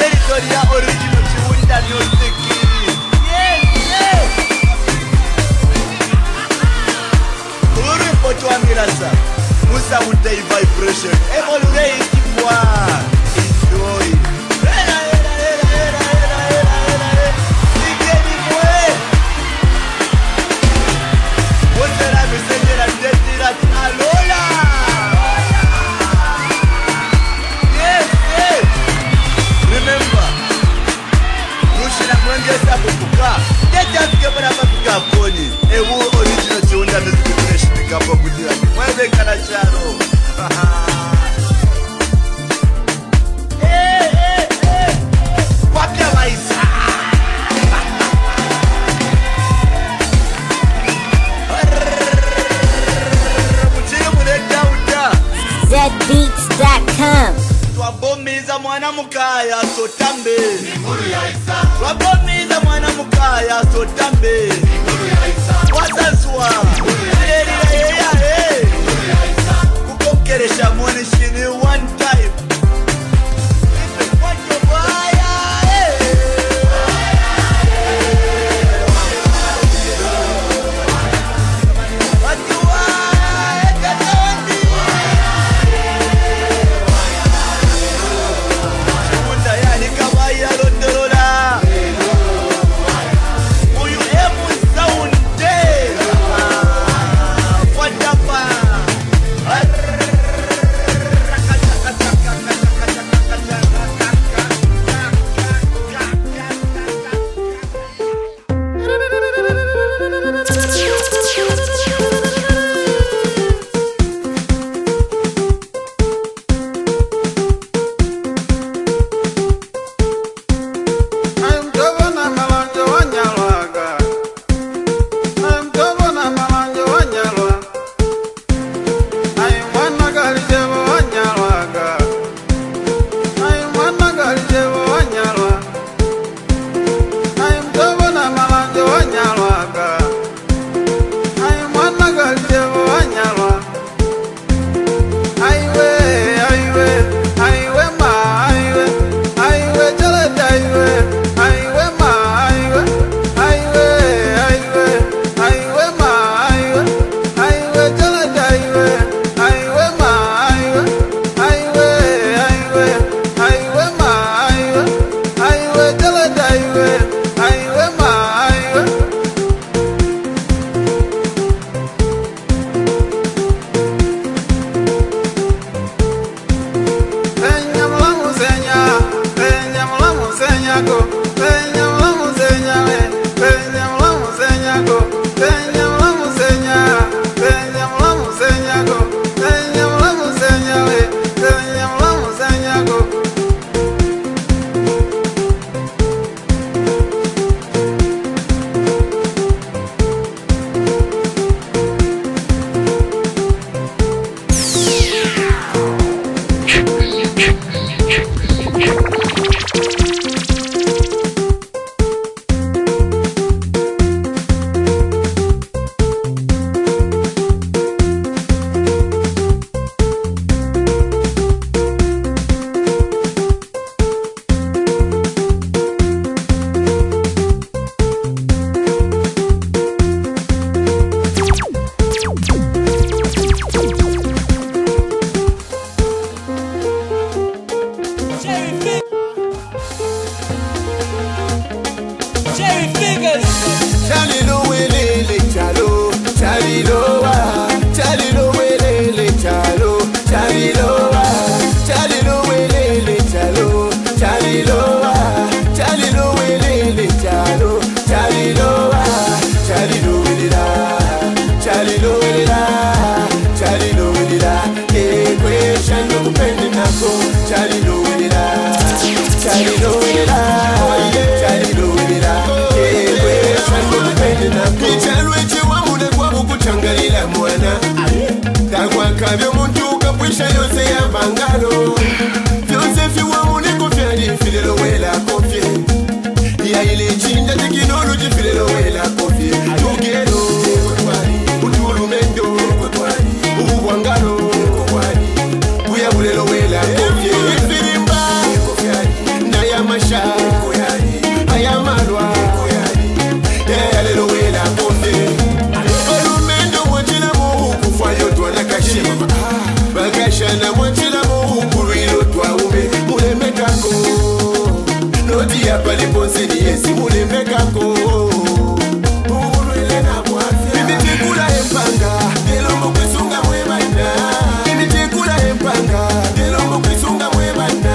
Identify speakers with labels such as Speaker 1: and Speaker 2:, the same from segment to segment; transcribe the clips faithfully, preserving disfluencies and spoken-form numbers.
Speaker 1: Territoria original Chiwunda music. Yes, yes. Uri poto amilasa. Musa Mutei vibration. Evolve ikipwa. Enjoy. Era era era era era era era. Igeni mwe. Wotera mesengera ndetira tinalola. Yes, yes. Remember. Rushina mwengeza kukuka. Deta tukebona pakuka poni. Ewu original Chiwunda music fresh nikapo kudira. Mweze kana charo. Hey, hey, hey. Wapya maisa.
Speaker 2: Z beats dot com.
Speaker 1: Twabomiza mwana mukaya sotambe. Twabomiza mwana mukaya sotambe. Wazazwa. Kukonkeresha mwani shini one time.
Speaker 3: ayamasha ayamalwa yalelowela kofe olumendo mwachilamo kufayo twanakashima bakashana mwachilamo kulwilo twaume mulemekako noti yapaliponseni yesi mulemekako imitikula empanga delombo kwisunga mwebana imitikula empanga delombo kwisunga mwebana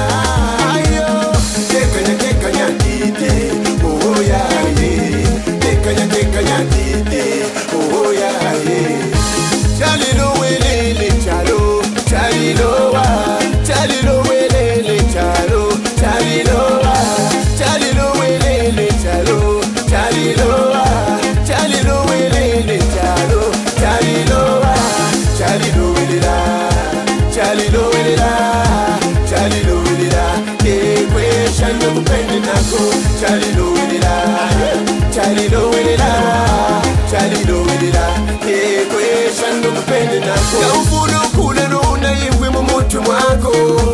Speaker 3: ayo tekanya tekanya dite oh yeah yeah tekanya tekanya dite oh yeah yeah chalilo welele chalo chalilo wa chalilo welele chalo chalilo wa chalilo welele chalo chalilo wa chalilo welele chalo chalilo wa chalilo welela chalilo welela chalilo welela tekwe shando kupende nako chalilo welela chalilo welela chalilo welela tekwe shando kupende nako ya ufuno kule no unayimwe mumutu mwako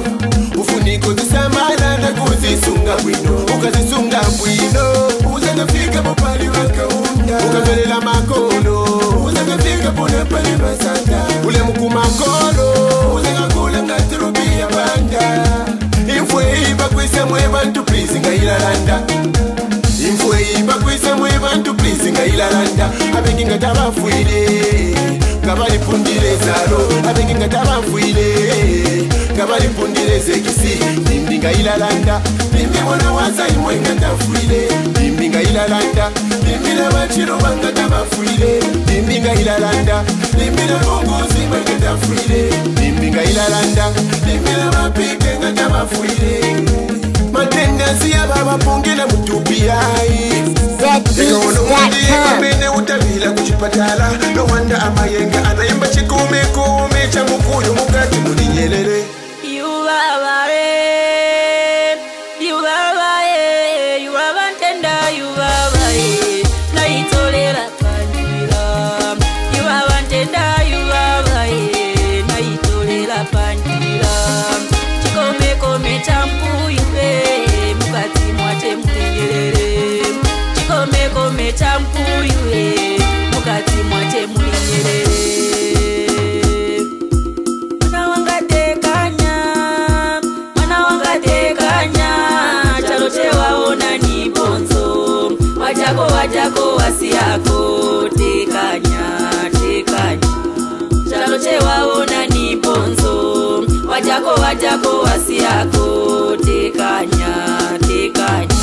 Speaker 3: ufuniko zisamana na kuzisunga bwino ukazisunga bwino uzangafika popali wakaunda ukavelela makono uzangafika pone pali basanda ule mukumakolo uzangakula ngatirubia banda imfwe iba kwisa mwe bantu please ngailalanda imfwe iba kwisa mwe bantu please ngailalanda abengi ngatabafuile ngabali pundile zalo abengi ngatabafuile ngabali pundile zekisi nimbi ngailalanda nimbi mwana waza imwe ngatafuile nimbi ngailalanda nimbi na bachiro bangatabafuile nimbi ngailalanda nimbi na bongozi imwe ngatafuile nimbi ngailalanda nimbi na mapike ngatabafuile matendensi ya baba pongela mutubiai
Speaker 2: Zed Beats dot
Speaker 3: mene utavila kuchipatala no wanda amayenga anayemba chikume kume cha mukuyu mukati mulinyelele
Speaker 4: You are it, you are it, you are tender, you are it. Naitolera pandira, you are tender, you are it. Naitolera pandira. Chikome kome champu yue, mukati mwate mulinyelele. Chikome kome champu yue, mukati mwate mulinyelele. Wajako wajako wasiako tekanya tekanya chalo chewaona ni bonzo wajako wajako wasiako tekanya tekanya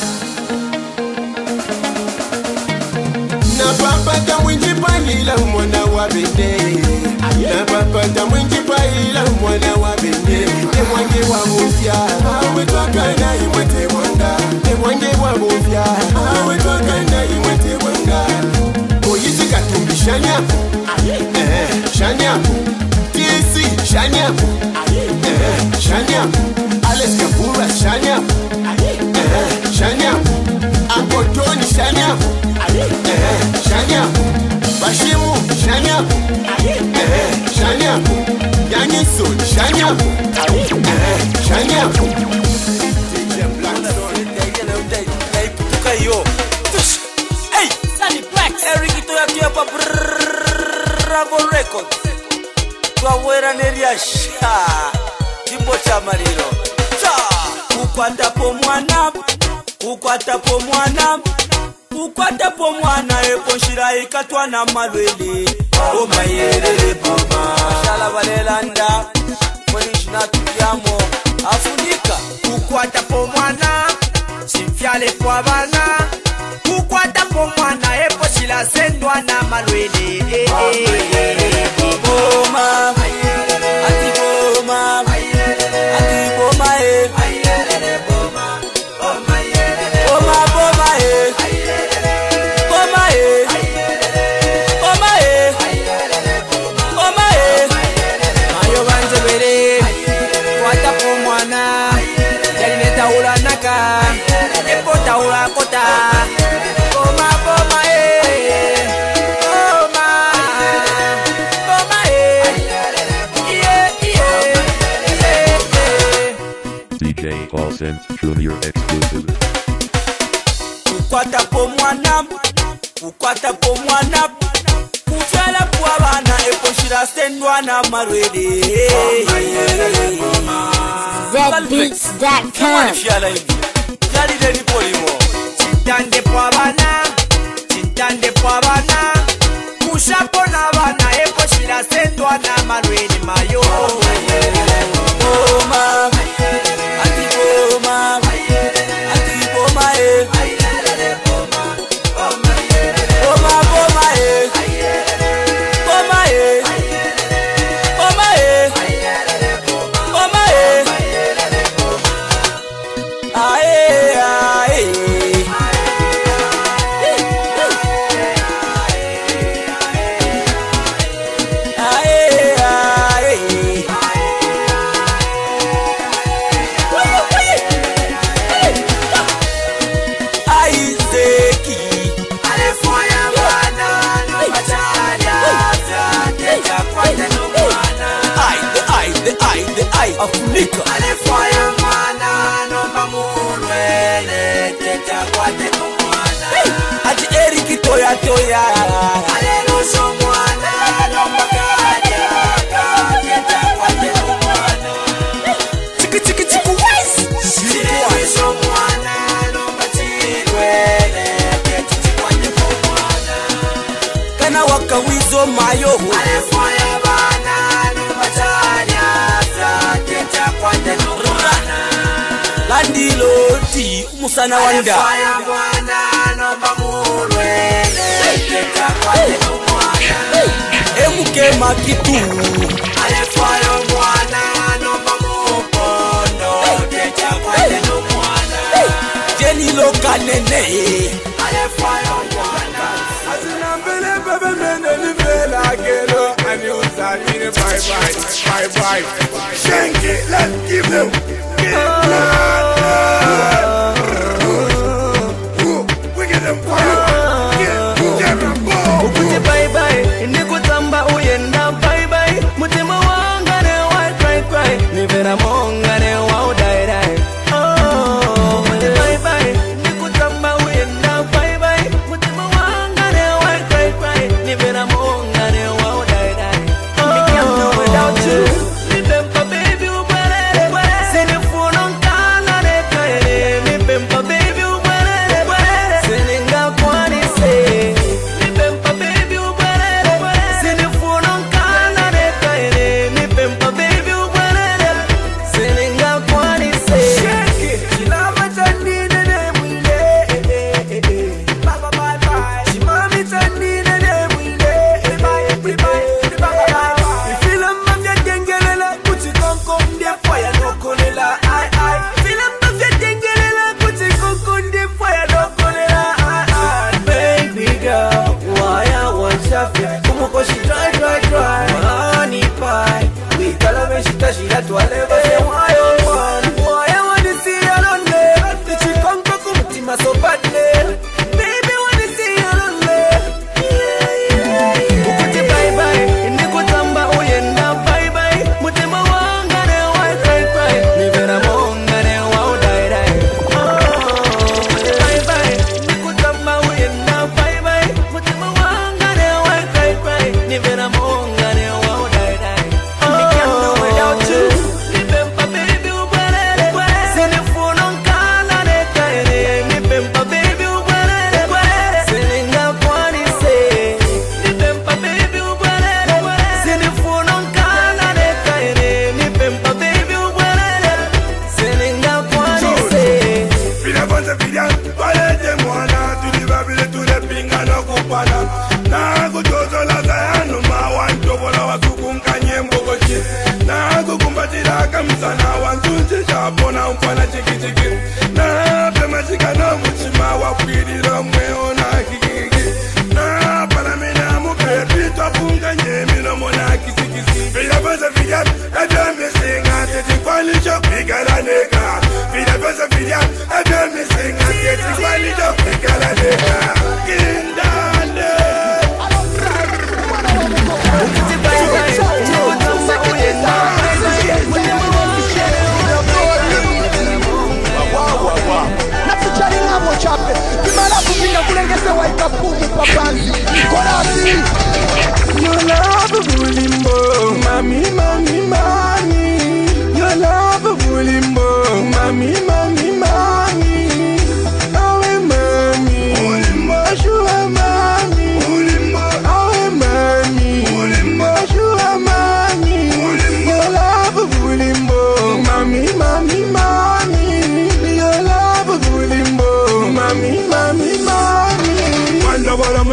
Speaker 3: na papa ta mwinji palila mwana wa bende na papa ta mwinji palila mwana wa bende ne mwange wa mufya awe twakana imwete mwanga ne mwange wa mufya awe twakana imwete mwanga oyisi katumbi shanyapo eh shanyapo tisi shanyapo eh shanyapo Alex Kapura shanyapo eh shanyapo akotoni shanyapo eh shanyapo bashimu shanyapo eh shanyapo yanyiso shanyapo eh shanyapo
Speaker 1: Hey, Sunny Black, Eric Itoya pa Bravo Records. Twawera neriasha Jimbo cha Mariro. Cha ukwata po mwana, ukwata po mwana, ukwata po mwana epo shira ikatwa na malwele. O mayerere boma. Shala balelanda, polishina tuyamo afunika. Ukwata po mwana, simfiale kwa bana. Ukwata po mwana epo shila sendwa na malwele. Boma, ati boma, ati boma e. Boma, boma e. Boma e. Boma e. Boma e. Mayo banje bere, kwata po mwana, yali neta ula naka, epo ta ula kota. Boma, boma e. Boma, boma e. Yeah, yeah, yeah, yeah.
Speaker 5: D J Paul percent Junior exclusive.
Speaker 1: Kukwata po mwana, kukwata po mwana, kutwala kwa bana eposhira sendwa na marwede.
Speaker 2: Z beats dot com.
Speaker 1: Jali deni polimo. Chintande kwa bana, chintande kwa bana, kushapo na bana eposhira sendwa na marwede mayo. Boma, ati boma, ati boma eh. Afrika alifanya mwana nomba mulwele teta kwa teno mwana ati Eric toya toya aleluso mwana nomba kaja teta kwa teno mwana chiki chiki chiki wise aleluso mwana nomba chilwele teta kwa teno mwana kana wakawizo mayo alifanya bana nomba chanya Landilo ti umusana wanda Alefaya mwana nomba mulwele Teta kwa teno mwana Emuke makitu Alefaya mwana nomba mupondo Teta kwa teno mwana Jeni loka nene Alefaya mwana Asina mbele bebe mene nivela Gelo ani usani bye bye bye bye Shank it, let's give them Give them We get them fire Give them ball Ukuti bye bye Nikutamba uyenda bye bye Mutima wangane wa cry cry Nivera mongane wa udai dai Oh Ukuti bye bye Nikutamba uyenda bye bye Mutima wangane wa cry cry Nivera mongane wa udai dai Oh I can't do without you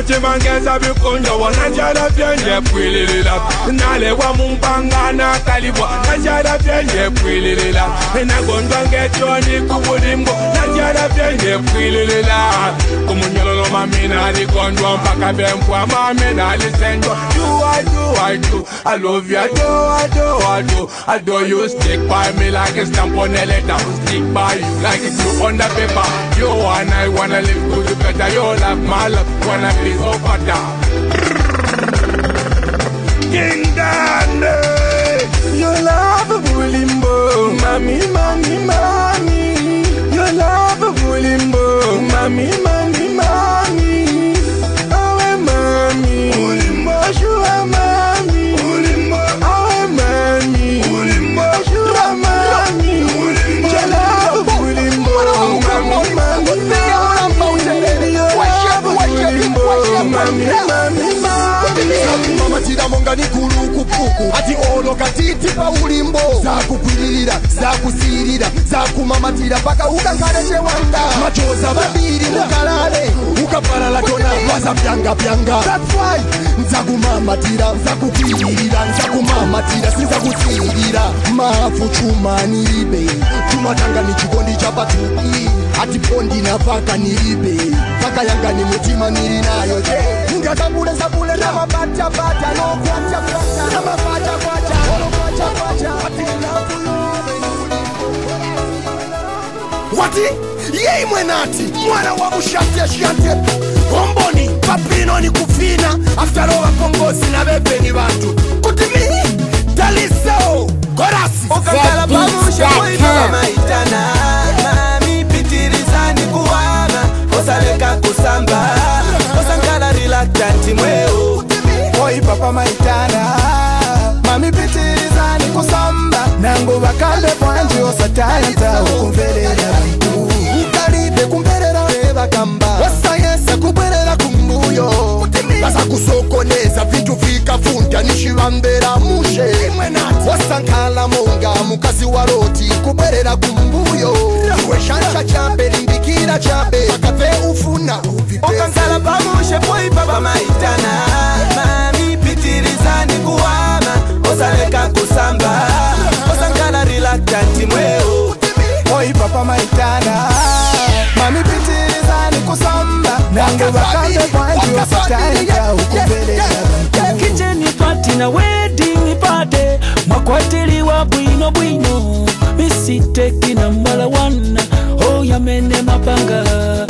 Speaker 6: mutima ngeza bikunja wanajala byenye kwililila nalewa mumpanga na kalibwa najala byenye kwililila nagonjwa ngetoni kubulimbo najala byenye kwililila kumunyololo mamina aligonjwa mpaka bempwa mamina alisenjwa you I do I do I love you I do I do I do I do you stick by me like a stamp on a letter stick by you like a glue on the paper you and I wanna live good better you love my love wanna be so better King Dandy your love of Willimbo Mami mami mami your love of Willimbo Mami mami mami oh mami Willimbo shua mami Willimbo oh mami Willimbo shua mami your love of Willimbo Mami mami mami mami
Speaker 3: mama tira monga ni kulu kupuku ati ono katiti pa ulimbo zakukwilira zakusirira zakumamatira paka ukangareche wanga machoza babiri mukalale ukapalala tona waza pyanga pyanga that's why nzakumamatira nzakukwilira nzakumamatira sinzakusirira mafu chuma nilibe chuma tanga ni chikondi cha patupi ati pondi na paka nilibe paka yanga ni mutima nilinayo je ninga zabule zabule na mabata bata no kwacha kwacha na mabata kwacha no kwacha kwacha ati love you wati yei mwenati mwana wa mushate shate komboni papino ni kufina after all kongosi na bebe ni bantu kutimi taliso korasi
Speaker 2: okangala pamusha
Speaker 1: Boipa maitana mami pitirizani kuwana osaleka kusamba osangala reluctant mweo
Speaker 3: Boipa pa maitana mami pitirizani kusamba nango bakande bwanje osatayanta ukumverera ukalibe kumverera beba kamba wasayesa kuberera kumbuyo basa kusokoneza vitu vikavunja nishibambera mushe wasankala monga mukazi wa roti kuberera kumbuyo weshansha chambe limbikira chambe akafe ufuna
Speaker 1: okankala pamushe Boipa pa maitana mami pitirizani kuwana osaleka kusamba osangala reluctant mweo
Speaker 3: Boipa pa maitana mami pitirizani kusamba nango bakande bwanje osatayanta ukumverera
Speaker 7: kitchen party na wedding party mwakwatiliwa bwino bwino misiteki na mbala wana oh yamene mapanga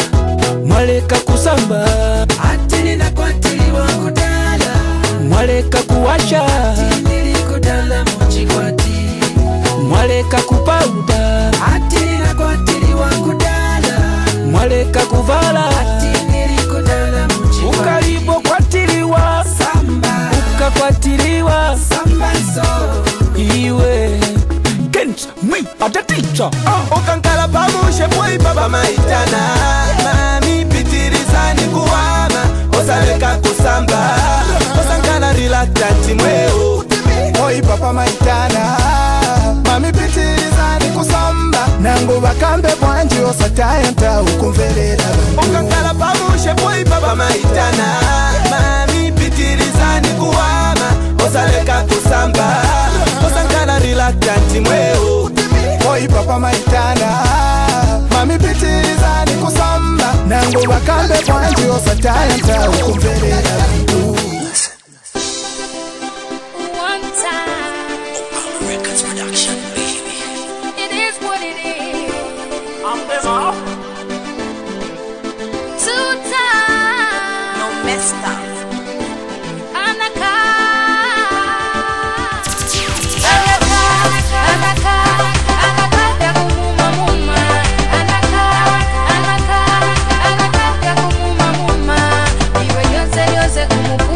Speaker 7: mwaleka kusamba
Speaker 4: Atini na kwatiliwa kudala
Speaker 7: mwaleka kuwasha
Speaker 4: Atini kudala mchikwati
Speaker 7: mwaleka kupauda
Speaker 4: Atini na kwatiliwa kudala
Speaker 7: mwaleka kuvala
Speaker 4: Atini kudala mchikwati
Speaker 7: ukalibo kwatiliwa
Speaker 4: Samba
Speaker 7: ukakwatiliwa
Speaker 4: Samba so
Speaker 7: iwe Kent me at the teacher uh.
Speaker 1: okankala pamushe Boipa pa maitana mami pitirizani kuwana osaleka kusamba osangala reluctant mweo
Speaker 3: Boipa pa maitana mami pitirizani kusamba nango bakambe bwanje osatayanta ukumverera
Speaker 1: okankala pamushe Boipa pa maitana mami pitirizani kuwana osaleka kusamba osangala reluctant mweo
Speaker 3: Boipa pa maitana mami pitirizani kusamba nango bakambe bwanje osatayanta ukumverera
Speaker 2: One time.
Speaker 8: Records production, baby.
Speaker 2: It is what it is. Two times.
Speaker 8: No messed up.
Speaker 2: Anaka. Anaka. Anaka. Anaka ya kumuma muma. Anaka. Anaka. Anaka ya kumuma muma. Iwe yose yose kumuku.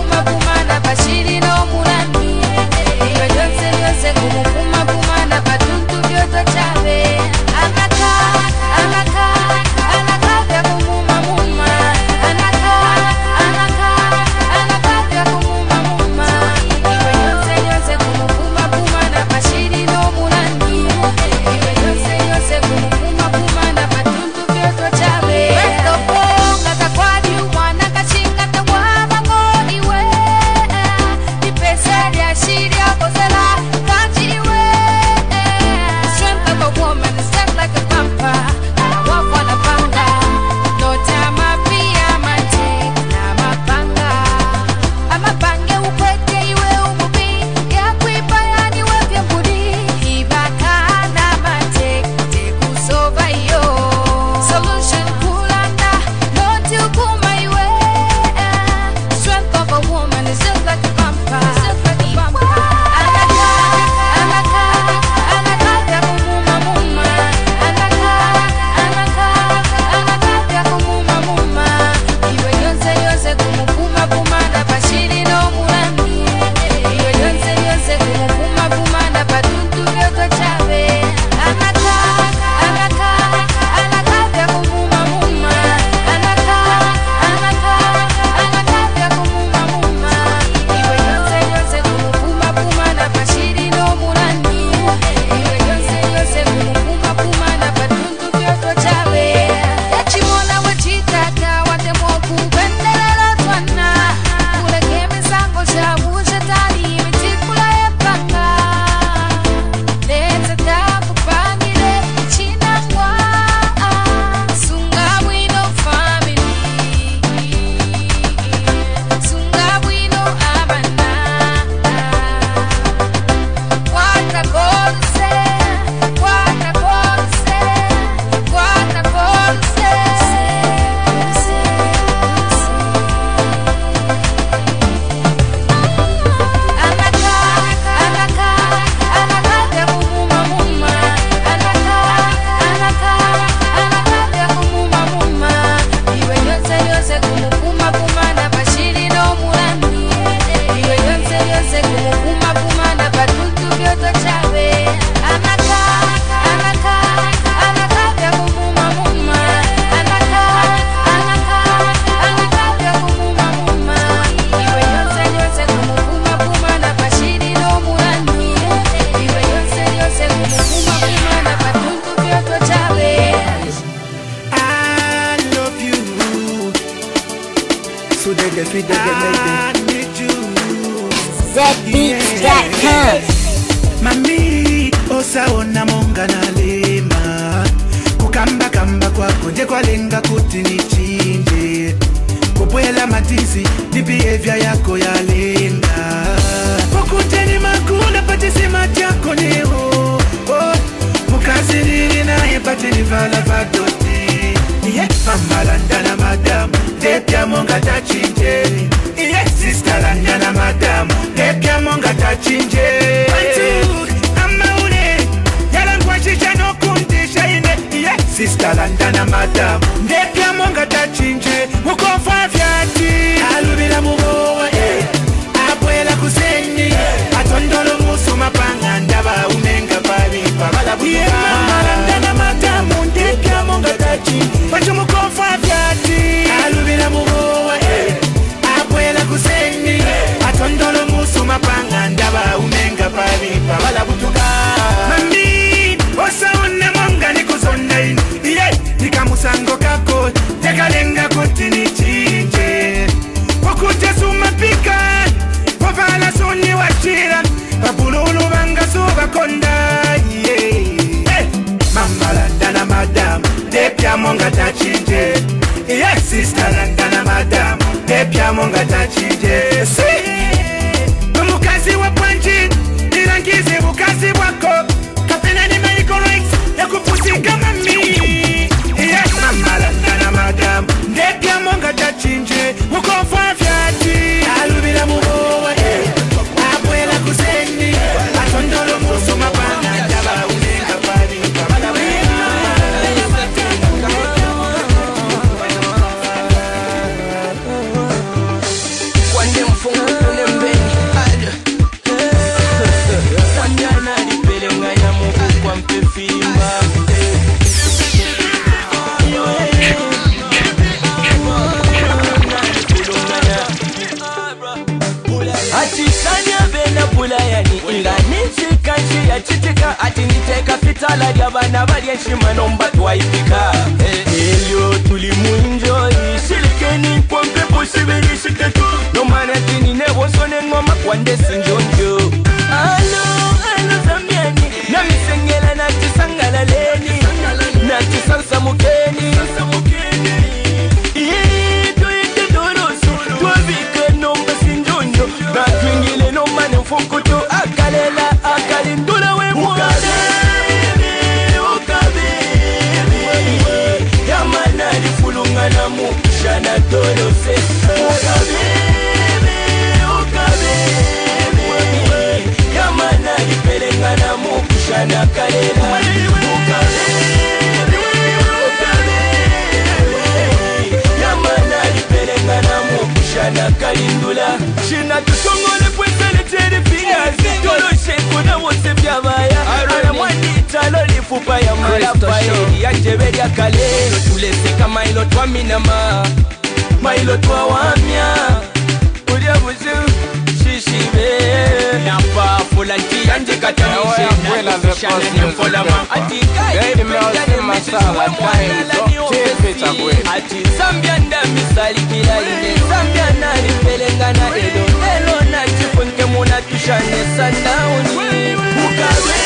Speaker 3: so they get feed they get maybe.
Speaker 9: Z Beats dot com.
Speaker 10: Mami, osaona monga na lema. Kukamba kamba kwako nje kwa lenga kuti nichinje. Kupwela matizi ni behavior yako ya lenga. Pokuteni makula patisi matiako ni ho. Oh, mukazi nini na hepati ni vala vadoti. Iye, mamalanda na madamu, depya monga tachinje. Iye, sister landa na madamu, depya monga tachinje. Bantu, ama ule, yalan kwa chicha no kundisha ine. Iye, sister landa na madamu, depya monga tachinje. Mukofa vyati, alubila mugowa, eh. Abuela kusenyi, atondolo musu mapanga ndaba unenga pali pabala buka. Iye, mamalanda na madamu, depya monga tachinje. Bantu mukofa vyati, alubila mugowa, eh. Abuela kusenyi, atondolo musu mapanga ndaba unenga pali pabala buka. Mami, osa une monga ni kuzonda ini. Iye, nikamusango kako, teka lenga kuti ni chinje. Wakute sumapika, wavala suni wachira. Babululu banga suba konda, yeah. Mama landa na madam, depya monga tachinje. Yeah, sister landa na madam, depya monga tachinje. See, mukazi wa panji, nirangize mukazi wako. Kapena ni maiko rights, ya kupusika mami. Yeah, mama landa na madam, depya monga tachinje. Mukofa vyati, alubila mugowa, eh. Abuela kuseni, atondolo musu mapanga, daba unenga pali, pabala wina.
Speaker 1: Kwande mfungu tune mbeni Ado Sanyana lipele ngaya muku kwa mpe fimba Ati sanya bena pula yani Inga nisi kanshi ya chitika Ati niteka fitala Diabana bali ya shima nomba tuwaipika Elio tulimu enjoy Silikeni kwa mpe posibili shiketu No manatini nebo sone ngoma kwande sinjonjo Alo, alo zambiani Na misengela na chisangala leni Na chisansa mukeni Ii tuite dorosu Tuwavike nomba sinjonjo Na tuingile nomba nefukutu Akalela akalindula we mwade Yamanari fulungana mukishana dolose Ukabebe, ukabebe Yamanari pelengana mukishana kalela Ukabebe, ukabebe Yamanari pelengana mukishana kalindula Shina tusongole pwesele tere fingers Tolo sheko na wose vyabaya Ara mwani italo lifupa ya marapa Eri ya jebeli ya kale Tulese kama ilo twa minama Mailo twa wamya Udia buzu Shishibe Napa fulanti Yanje katanishe Shana ni mfolama Ati kai Pengane mesiwa mwana Lani ofesi Ati Zambia nda misali kila ine Zambia na ripelengana Edo Elo na chifunke muna tushane sandauni Ukabebe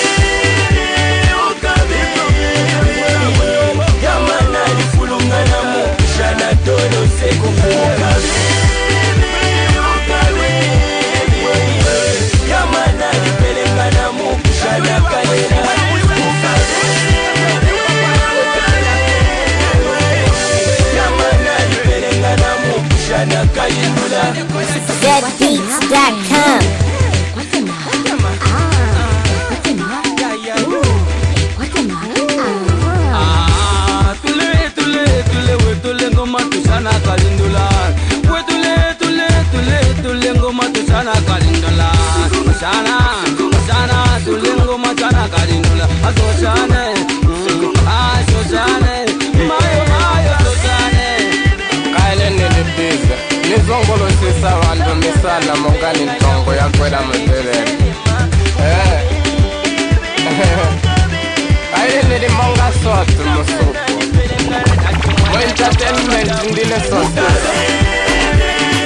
Speaker 1: Yamanari fulungana mukishana dolose Ukabebe, ukabebe Yamanari pelengana mukishana kalela Ukabebe, ukabebe Yamanari pelengana mukishana kalindula
Speaker 9: Z Beats dot com.
Speaker 1: Sana kalindula, we tule tule tule tule ngoma tu sana kalindula, sana sana tule ngoma sana kalindula, aso sana, aso sana, mayo mayo aso sana.
Speaker 11: Kaile nili bize, nizongolo sisa wando misala mongani ntongo ya kweda mzele. Eh, kaile nili monga sotu musuku. Entertainment ndile sote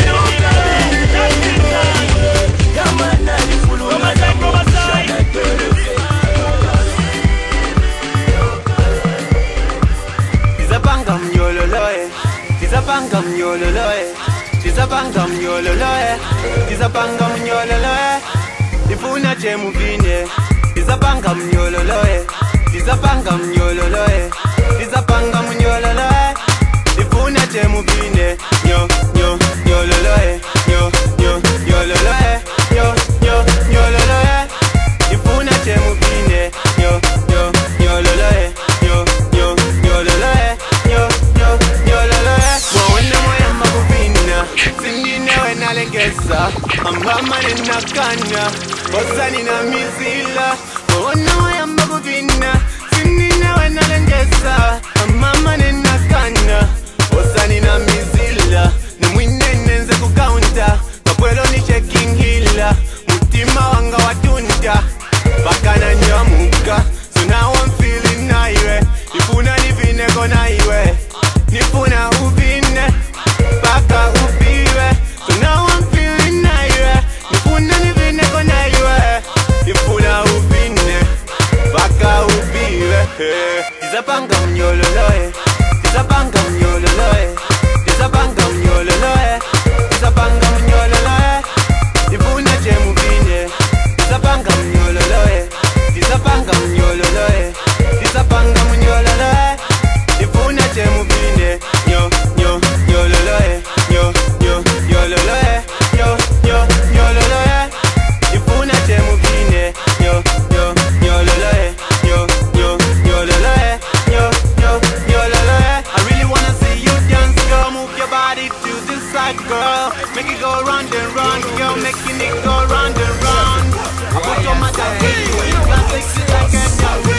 Speaker 3: Tizapanga mnyololoe, tizapanga mnyololoe, tizapanga mnyololoe, ifuna chemu vine. Tizapanga mnyololoe, tizapanga mnyololoe, tizapanga mnyololoe, ifuna chemu vine. Nyo nyo nyololoe, nyo nyo nyololoe, nyo nyo nyololoe, ifuna chemu vine. Nyo nyo nyololoe, nyo nyo nyololoe, nyo nyo nyololoe. Mwana moya makuvina, singine wena legesa, ambama nina kanya, bosa nina mizila. Mwana moya makuvina, singine wena legesa, ambama nina kanya, bosa nina mizila. Nimwine nenze kukaunta, kapuelo ni shaking hila, mutima wanga watunda, baka na nyamuka. So now I'm feeling naiwe, nifuna nivine kona iwe, nifuna uvine, baka upiwe. So now I'm feeling naiwe, nifuna nivine kona iwe, nifuna uvine, baka upiwe. Tizapanga mnyololoe, tizapanga mnyololoe, tizapanga mnyololoe, tizapanga mnyololoe, nifuna chemu vine. Tizapanga mnyololoe, tizapanga mnyololoe, tizapanga mnyololoe, nifuna chemu vine. Nyo nyo nyololoe, nyo nyo nyololoe, nyo nyo nyololoe, nifuna chemu vine. Nyo nyo nyololoe, nyo nyo nyololoe, nyo nyo nyololoe. I really wanna see you dance, girl. Move your body to the side, girl. Make it go round and round, girl. Making it go round and round. I put your mother in you, you can fix it like a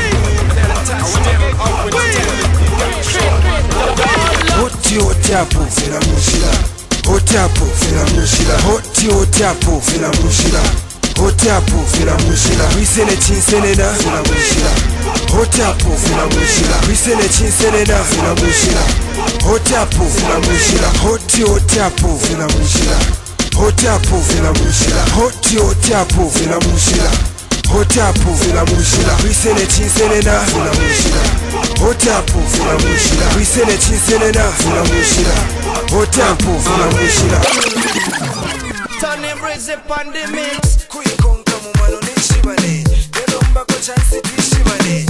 Speaker 12: Hoti otapo, fela mushila. Otapo, fela mushila. Hoti otapo, fela mushila. Otapo, fela mushila. Wisele chinsenena, fela mushila. Otapo, fela mushila. Wisele chinsenena, fela mushila. Otapo, fela mushila. Hoti otapo, fela mushila. Otapo, fela mushila. Hoti otapo, fela mushila. Otapo, fela mushila. Wisele chinsenena, fela mushila. Otapo, fela mushila. Wisele chinsenena, fela mushila. Otapo, fela mushila.
Speaker 1: Turn and raise up on the mix. Kuikonka mumalo ni shibane. Delomba ko chance ti shibane.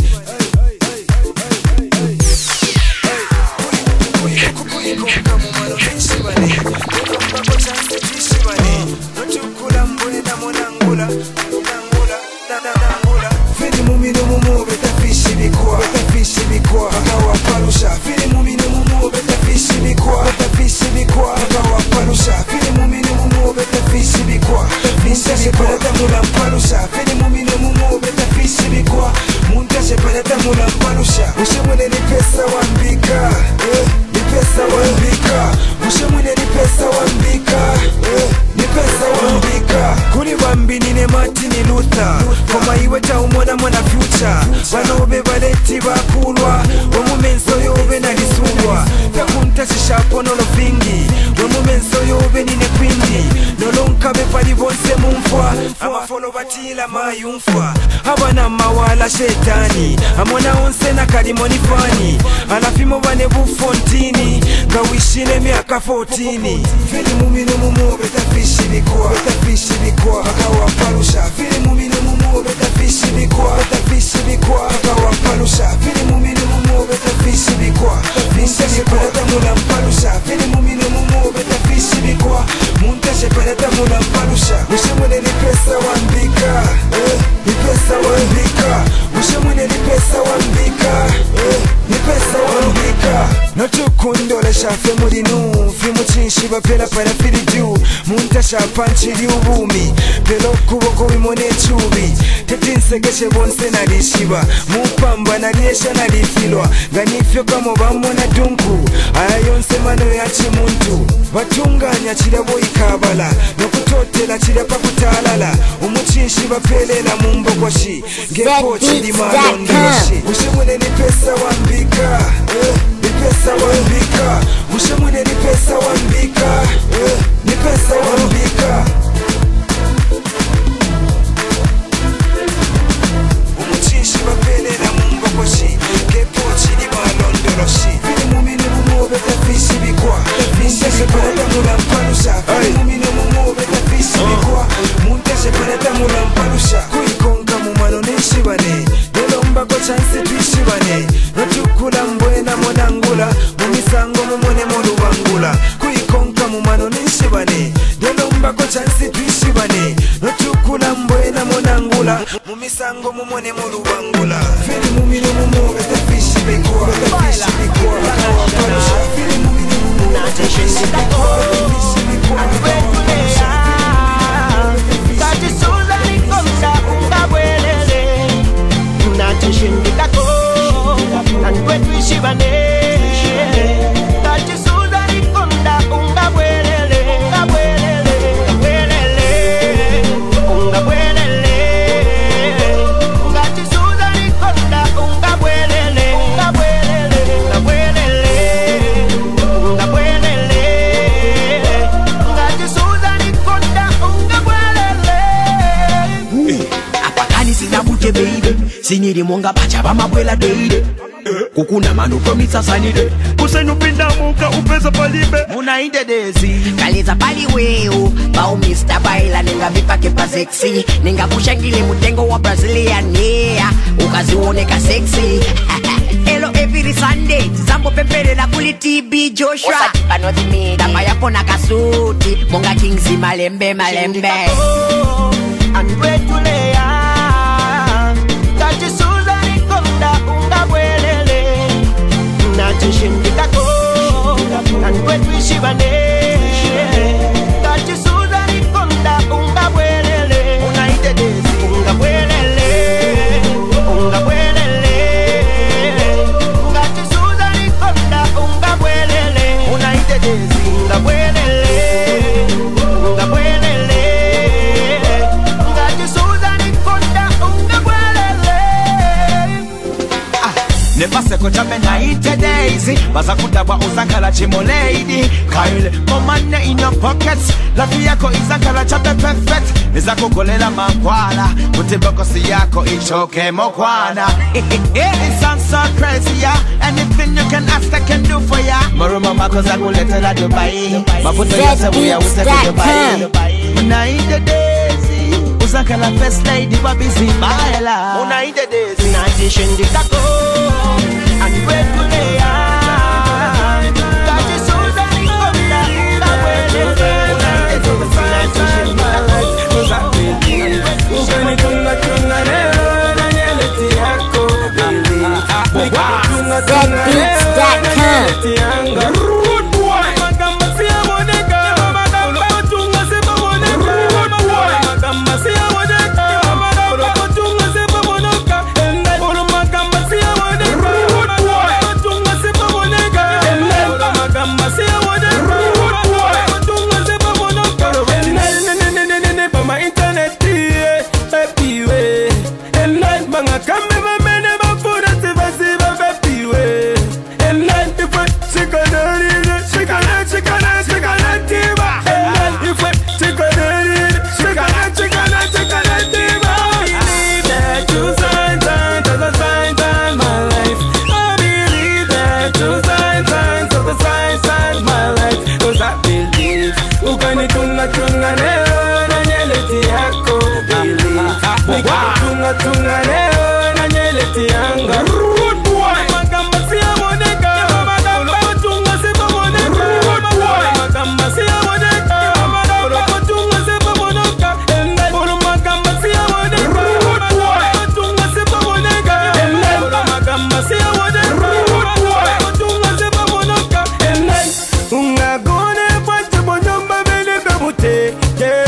Speaker 1: Kuikonka mumalo ni shibane. Delomba ko chance ti shibane. Nochukula mbwena monangula, monangula, nanangula. Fili mumino mumu beta fishi bikwa, beta fishi bikwa. Akawa palusha. Fili mumino mumu beta fishi bikwa, beta fishi bikwa. Akawa palusha. Fili mumino mumu beta fishi bikwa. Nisha separa mula palusha. Fili mumino mumu beta fishi bikwa. Munta separa mula palusha. Ushemune ni pesa wambika, eh, ni pesa wambika. Ushemune ni pesa wambika, eh, ni pesa wambika. Kuli wambi nine mati ni luta. Koma iwe cha umona mwana future. Wanobe baleti bakulwa. Omumenso yobe na lisulwa. Takunta shishapo nolo fingi. Omumenso yobe nine kwindi. Nolonka bepali bonse mumfwa. Amafolo batila mayumfwa. Abana mawala shetani. Amona onse na kalimoni fani. Alafimo bane bufontini. Gawishine miaka fourteen. Fili mumino mumu beta fishi bikwa, beta fishi bikwa. Akawa palusha. Fili mumino mumu beta fishi bikwa, beta fishi bikwa. Akawa palusha. Fili mumino mumu beta fishi bikwa. Nisha separa mula palusha. Fili mumino mumu beta fishi bikwa. Munta separa mula palusha. Ushemune ni pesa wambika, eh, ni pesa wambika. Ushemune ni pesa wambika, eh, ni pesa wambika. Nochukundole shafe muri nufi muchinshi bapela para fili juu. Munta shapanchiri ubumi, pelo kuboko bimone chubi. Tetinsegeshe bonse nalishiba, mupamba naliesha nalifilwa. Ganifyo kamo bamona dunku, aya yonse mano yachi muntu. Batunganya chirabo ikabala, nokutotela chirapa kutalala. Umuchinshi bapelela mumbogoshi, gepo chiri malondoshi. Ushemune ni pesa wambika, eh, ni pesa wambika. Ushemune ni pesa wambika, eh, ni pesa wambika. Umuchinshi bapelela mumbogoshi, gepo chiri malondoloshi. Fili mumini mumu beta fishi bikwa,
Speaker 12: Munte se pareta mulampalusha Mumine mumu beta fisi mikwa Munte se pareta mulampalusha Kuikonka mumano nishibane Delomba ko chance twishibane Notukula mbwena monangula Mumisango mumone molubangula Kuikonka mumano nishibane Delomba ko chance twishibane Notukula mbwena monangula Mumisango mumone molubangula Fili mumine mumu beta fisi mikwa Beta fisi mikwa Mulampalusha Fili mumine mumu beta fisi mikwa
Speaker 13: Shindikako Nandwetu ishibane Tachi suda nikonda Unga bwelele Unga bwelele Unga bwelele Unga bwelele Tachi suda nikonda Unga bwelele Unga bwelele Unga bwelele Unga bwelele Tachi suda nikonda Unga bwelele
Speaker 1: Apakani sinabute baby Sinyiri monga bacha bamabwela deide Kukuna manu promisa sanide Kusenu pinda muka upeza palibe Munainde dezi Kaliza pali weo Bao mister baila Nenga vipake pa sexy Nenga kushangile mutengo wa Brazilian yeah Ukaziwoneka sexy Hello every Sunday Zambo pepere na kuli T B Joshua Osa tipa no timidi Dapa yapo na kasuti Monga kingsi malembe malembe
Speaker 13: Andwetulea Tachi suza nikonda unga bwelele Nachi shindikako Andwetu ishibane Tachi suza nikonda unga bwelele Unaite desi unga bwelele Unga bwelele Tachi suza nikonda unga bwelele Unaite desi unga bwelele Unga bwelele Tachi suza nikonda unga bwelele
Speaker 14: Nepase kochame na ite daisy Baza kudabwa uzakala chimo lady Kyle, momane in your pockets Lafi yako izakala chape perfect Nizako kolela makwala Kutiboko si yako ichoke mokwana It sounds so crazy yeah Anything you can ask I can do for ya Maruma mako zaku lete la Dubai Mafuto yose uya use ku Dubai Na ite daisy Uzakala first lady wabizi maela
Speaker 13: Una ide desi Nachi shindikako Andwetulea Tachi suza nikonda Unga bwelele Nachi shindikako
Speaker 3: Ukanitunga tunga leo na nyeleti yako baby Ukanitunga tunga leo na nyeleti yanga Rude boy Magamba siya moneka Magamba tunga sepa moneka Magamba siya moneka Magamba tunga sepa moneka Magamba siya moneka Magamba tunga sepa moneka Magamba siya moneka Magamba tunga sepa moneka Nene Bama internet happy way And life banga kambe mamene mafura tivasiva happy way And life if I chikanari chikana chikana chikana tiva And life if I chikanari chikana chikana chikana tiva I believe that you sign sign to the sign sign my life I believe that you sign sign to the sign sign my life Cause I believe ukanitunga tunga leo na nyeleti yako Tunga tunga leo na nyeleti yanga Rude boy Magamba siya moneka Magamba tunga sepa moneka Magamba siya moneka Magamba tunga sepa moneka Magamba siya moneka Magamba tunga sepa moneka Magamba siya moneka Magamba tunga sepa moneka Unga gone pacha bonyamba bele bebute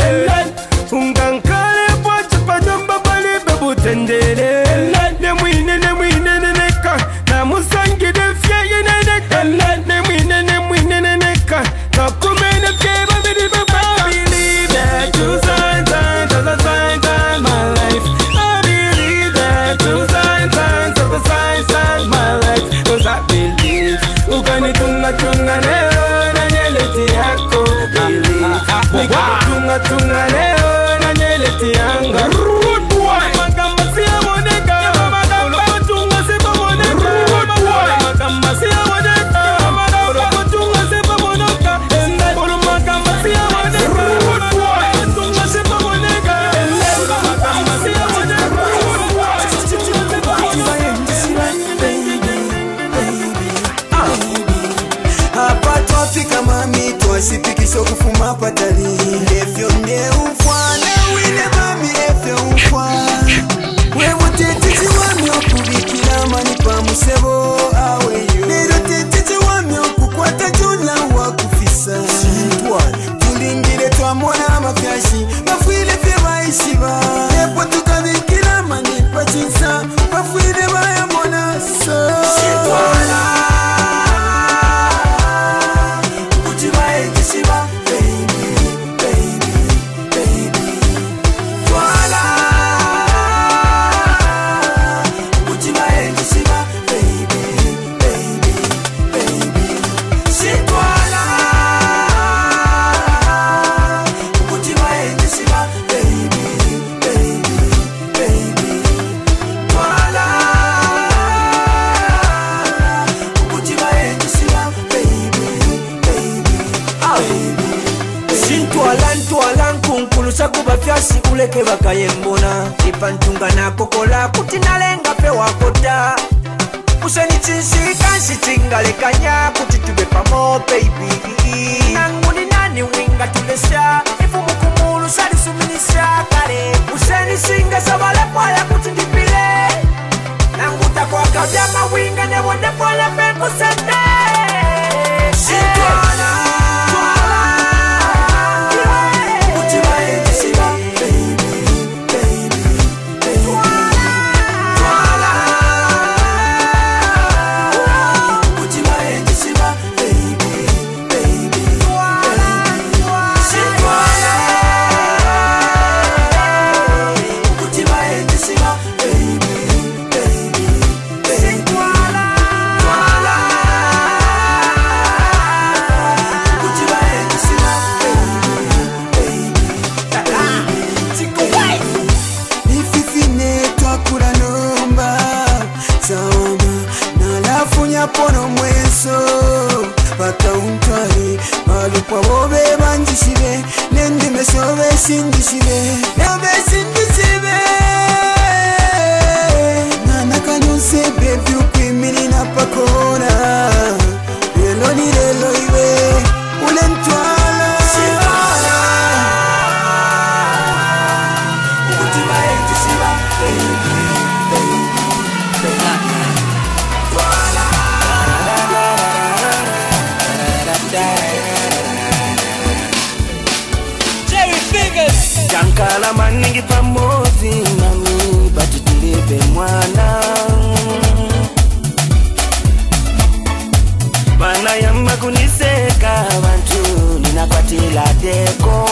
Speaker 3: Unga nkale pacha bonyamba bele bebute Ndere Ne mwine ne mwine ne neka Na musangi de fye ne neka Ne mwine ne mwine ne neka Na kume ne fye ba bidi baba I believe that you sign sign to the sign sign my life I believe that you sign sign to the sign sign my life Cause I believe ukanitunga tunga leo na nyeleti yako baby Ukanitunga tunga leo na nyeleti yanga Rude boy Magamba siya moneka Magamba tunga sepa moneka Magamba siya moneka Magamba tunga sepa moneka masipikisho kufuma patali efyo nde ufwana wile mami efyo ufa wewe tetiti wami okubikira mani pa musebo aweyo lero tetiti wami okukwata jula wakufisa tulingire twamona amafyashi bafuile fye bayishiba epo tukabikira mani pachinsa bafuile bayamona so shitwala kuba fyasi uleke bakayembona ipantunga na kokola kuti nalenga pe wakota useni chinsika nsitingalekanya kuti tube pamo baby nangu ni nani winga tulesha ifu mukumulu salisuminisha kare useni singa sabale pwaya kuti ndipile nangu takwaka vyama winga newonde pwaya peko sende shitwana pono mweso pata untwari malukwa bobe banjishire nende mesobe sindishire nebe sindishire nana kanyonse bebi ukwimiri na pakona lelo ni lelo iwe ule ntwala shibala ukutima enti shiba baby Jankala maningi pamozi nami bati tulipe mwana Bana yamba kuniseka bantu ninakwatila deko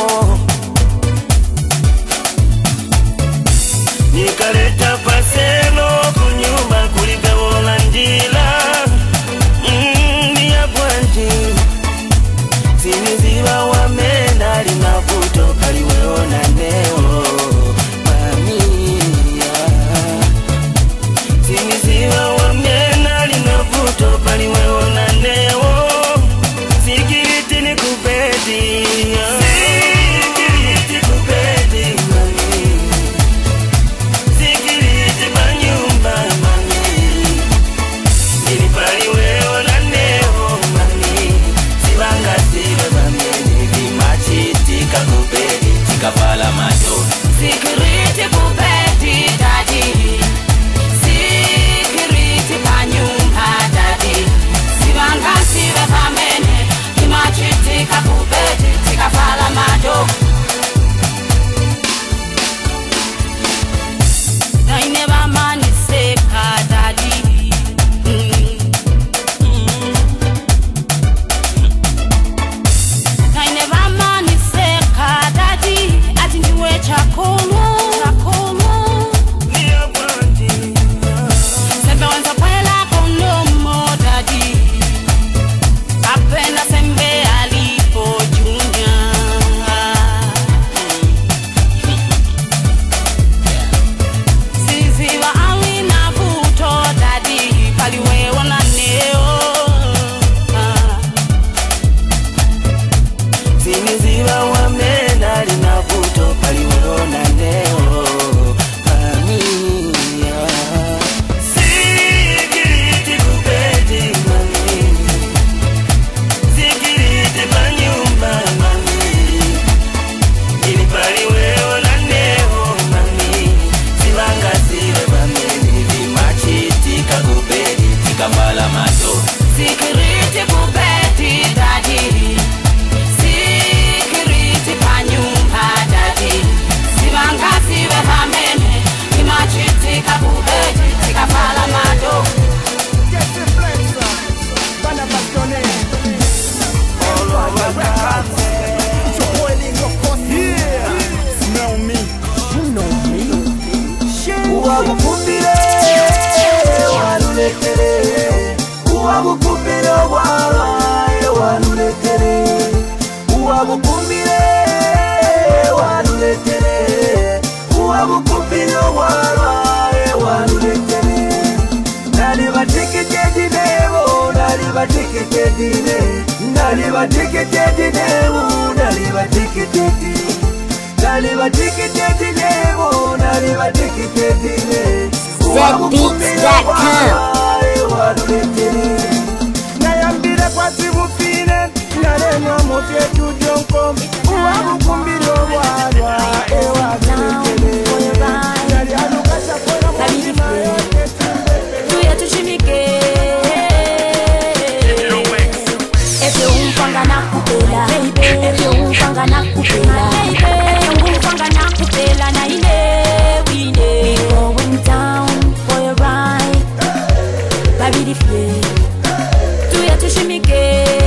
Speaker 3: Nikaleta paselo kunyumba kulipe wolandila mm, Niya bwanji Siniziwa wamena linavuto kaliweona neo Mamia Siniziwa wamena linavuto kaliweona neo
Speaker 1: wala waluletere uwabukumbire waluletere uwabukumbire wala waluletere nali batekekedinebo nali batekekedine nali batekekedinebo nali batekekedine nali batekekedinebo nali batekekedine
Speaker 9: Zed Beats dot com.
Speaker 1: Nayambira kwati bufine nalemwa mufye tujonko uwabukumbira obwalwa ewabuletere nali alukasa kola mutima yote
Speaker 2: tuya tushimike ebyo umfanga nakupela ebyo umfanga nakupela ebyo umfanga nakupela na ile wine going down for your ride baby fie tuya tushimike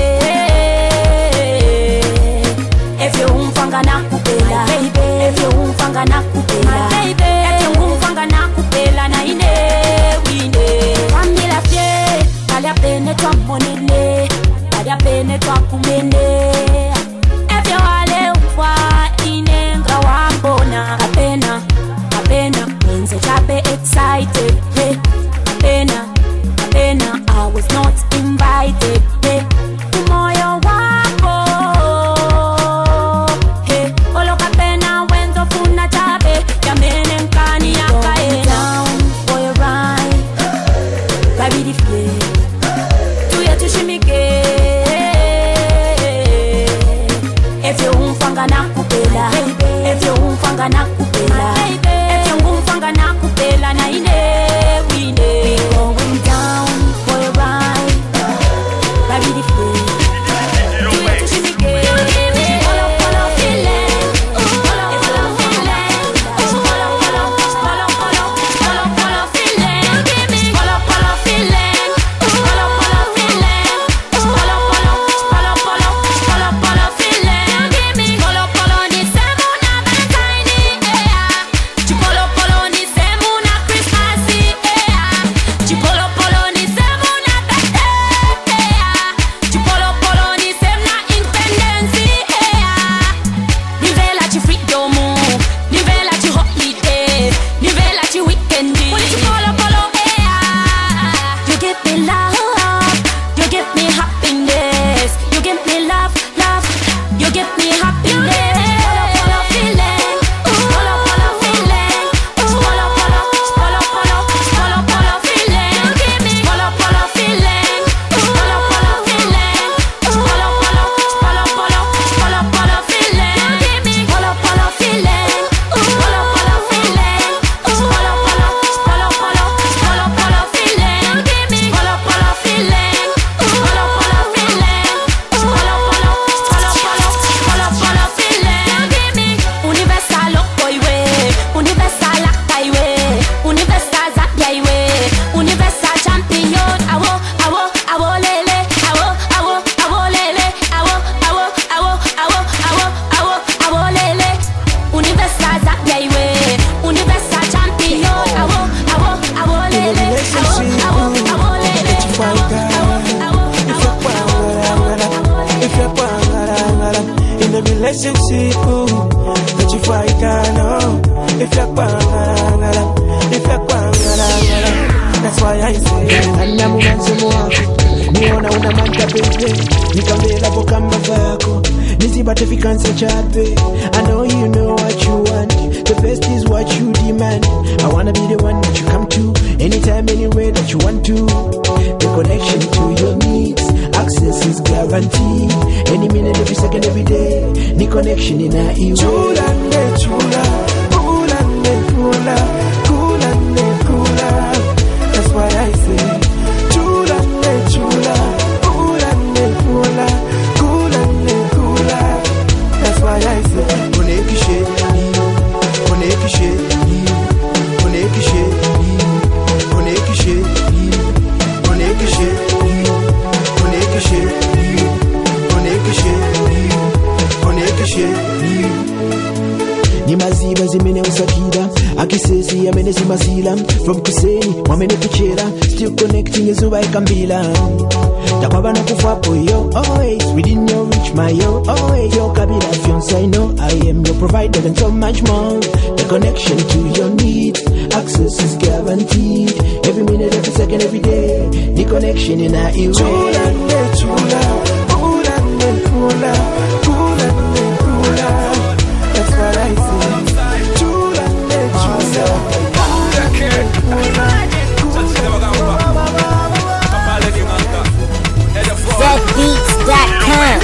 Speaker 2: ebyo umfanga nakupela ebyo umfanga nakupela ebyo umfanga nakupela na ile wine kamila fie kala pene twa monile kala pene twa kumene ebyo wale umfa inenga wambona kapena kapena wenze chape excited hey kapena kapena I was not invited hey umoyo wako hey olo kapena wenzo funa chape kamene nkani yakaena down for your ride baby the flame tuya tushimike ebyo umfanga nakupela ebyo umfanga nakupela ebyo umfanga nakupela na ile wine going down for your ride baby the flame tuya tushimike follow follow feeling follow follow feeling follow follow follow follow follow follow feeling follow follow feeling follow follow feeling follow follow follow follow follow follow feeling follow follow ni semu na Valentine yeah chipolo polo ni semu na Christmas yeah chipolo polo ni semu na birthday yeah chipolo polo ni semu na independence yeah nivela chi freedom nivela chi holiday nivela chi weekend chipolo polo yeah you give me love you give me happiness you give me love love you give me happiness follow follow feeling follow follow feeling follow follow follow follow follow follow feeling follow follow feeling follow follow feeling follow follow follow follow follow follow feeling follow follow feeling follow follow feeling follow follow follow follow follow follow feeling follow follow feeling follow follow feeling follow follow follow follow follow follow feeling universal okoiwe universal akaiwe universal zabiaiwe universal champion awo awo awo lele awo awo awo lele awo awo awo awo awo awo awo lele universal zabiaiwe universal champion awo awo awo lele awo awo awo lele
Speaker 1: if you're pangara in a relationship that you fight no if you're pangara if you're pangara that's why I say anyamu manzemu wako niona una manta baby nikambela bokamba vako nizibate fikanse chate I know you know what you want the best is what you demand I wanna be the one that you come to anytime anywhere that you want to the connection to your needs access is guaranteed any minute every second every day ni connection in a iwe chula ne chula kula ne kula kula ne kula that's why I say chula ne chula kula ne kula kula ne kula that's why I say konekishe konekishe konekishe konekishe konekishe konekishe konekishe konekishe ni maziba zimene usakida
Speaker 15: Kisesi amenezi mazila from kuseni wamene kuchera still connecting izuba ikambila takwaba nokufapo yo always within your reach my yo always your kabila fiance I know I am your provider and so much more the connection to your needs access is guaranteed every minute every second every day the connection in our ear chula chula chula chula chula chula that's what I say chula chula
Speaker 9: Zed Beats dot com.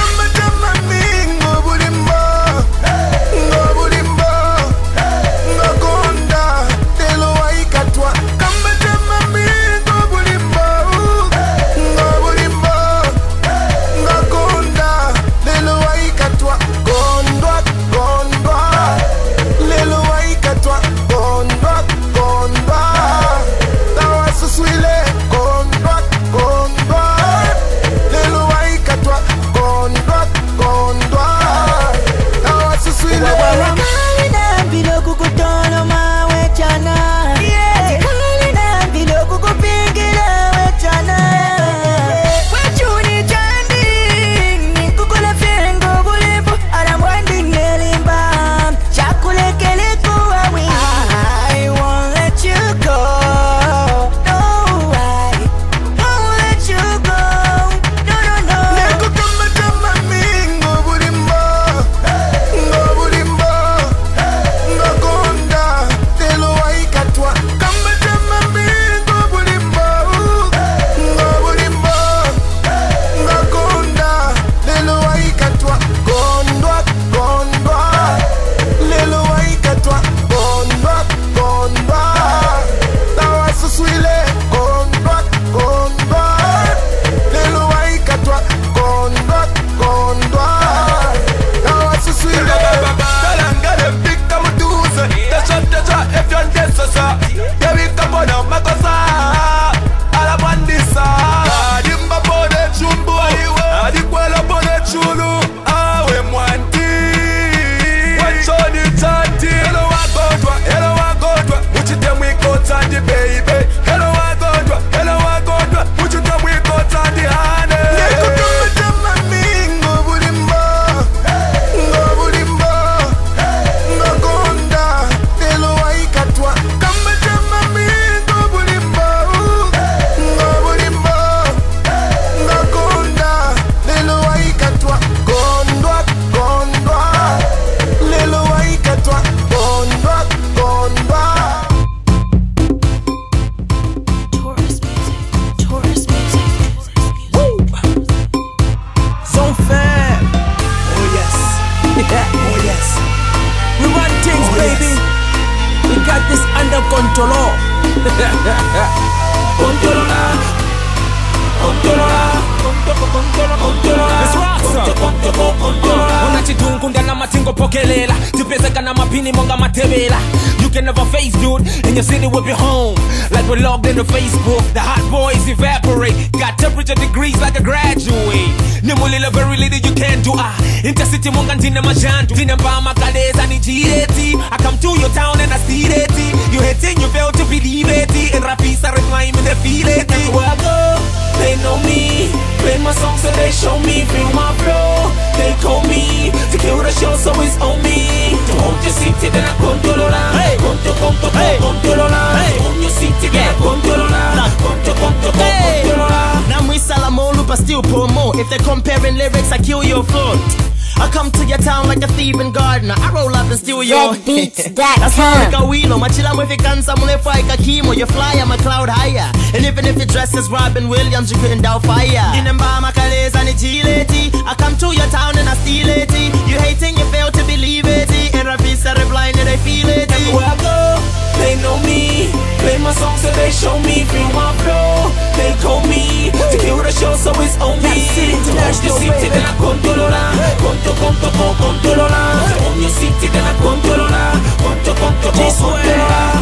Speaker 16: You can never face, dude, in your city will be home. Like we're logged into Facebook, the hot boys evaporate. Got temperature degrees like a graduate. Nimulila very little you can do. Ah, intercity monga ntina majantu. Tina ba makaleza ni jireti. I come to your town and I see it. You hating, you fail to believe it. And rapisa reply me, they feel it. Everywhere I go, they know me. Play my songs so they show me. Feel my flow, they call me. To kill the show so it's on me. To hold your city, then I control la. Conto, conto, control la. Hold your city, then I control la. Conto, conto, control la.
Speaker 13: Now we Salamon loop, I still pour more. If they're comparing lyrics, I kill your floor. I come to your town like a thieving gardener. I roll up and steal your
Speaker 9: Zed Beats dot com.
Speaker 13: That's like a wheel. My chilla with a gun, someone if I got chemo. You fly, I'm a cloud higher. And even if you dress as Robin Williams, you couldn't doubt fire. In and by my colors and agility, I come to your town and I steal it. You hating, you fail to believe it. And Rapis are blind and they feel it.
Speaker 16: Everywhere I go, they know me. Play my songs so they show me. Feel my flow, they call me. To kill the show so it's on me. To watch the city, then I control la. Conto, conto, control la. On your city, then I control la. Conto, conto, control la.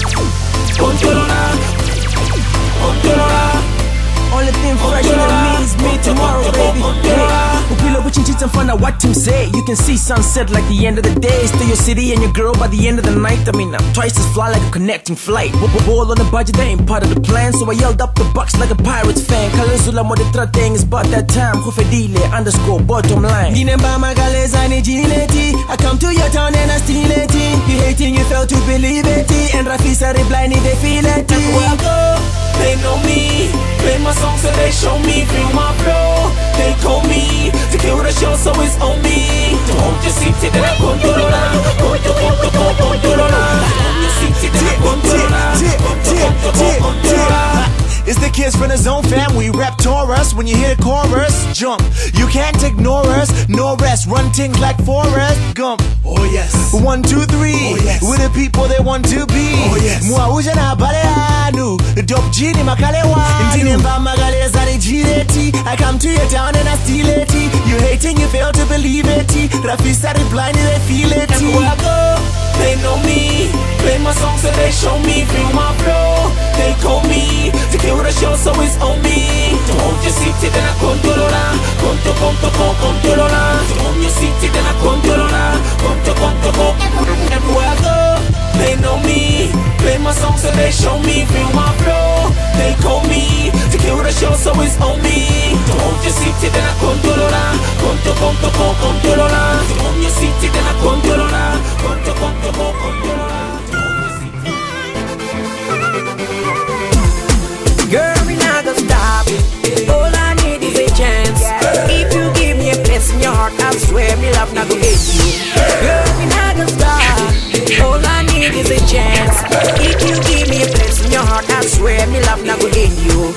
Speaker 16: Control la. Control la.
Speaker 1: Only thing fresh in me is me tomorrow, baby. Hey, upila buchinchita mfana
Speaker 7: matter what him say. You can see sunset like the end of the day. Stay your city and your girl by the end of the night. I mean, I'm twice as fly like a connecting flight. Ball on the budget, they ain't part of the plan. So I yelled up the box like a Pirates fan. Kalezula mo the thing is about that time. Hufedile underscore bottom line.
Speaker 1: Dinemba magaleza ni jineti. I come to your town and I steal it. You hating, you fail to believe it. And Rafisa reply, need they feel it.
Speaker 16: They know me, play my songs so they show me, feel my flow. They told me to kill the show, so it's on me. Don't just sit it and I control it. Don't just sit it and I control it.
Speaker 14: It's the kids from the zone fam, we rap Taurus. When you hear the chorus, jump. You can't ignore us, no rest. Run things like Forrest Gump.
Speaker 10: Oh yes.
Speaker 14: One, two, three.
Speaker 10: Oh, yes.
Speaker 14: We're the people they want to be.
Speaker 10: Oh yes.
Speaker 14: Mwa uja na bale anu. Dope jini makale wanu.
Speaker 1: Dinemba magaleza ni jineti. I come to your town and I steal it.
Speaker 14: You hating, you fail to believe it. Rafisa reply, they feel it.
Speaker 16: They know me, play my songs so they show me, feel my flow. They told me to kill the show, so it's on me. Don't you sit it and I control it. Conto, conto, control it. Don't you sit it and I control it. Conto, conto, control it. They know me, play my songs so they show me, feel my flow. They told me to kill the show, so it's on me. Don't you sit it and I control it. Conto, conto, control it. Don't you sit it and I control it. Conto, conto, control it.
Speaker 1: Girl, we not gonna stop. All I need is a chance. If you give me a place in your heart, I swear me love not gonna hate you. Girl, we not gonna stop. All I need is a chance. If you give me a place in your heart, I swear me love not gonna hate you.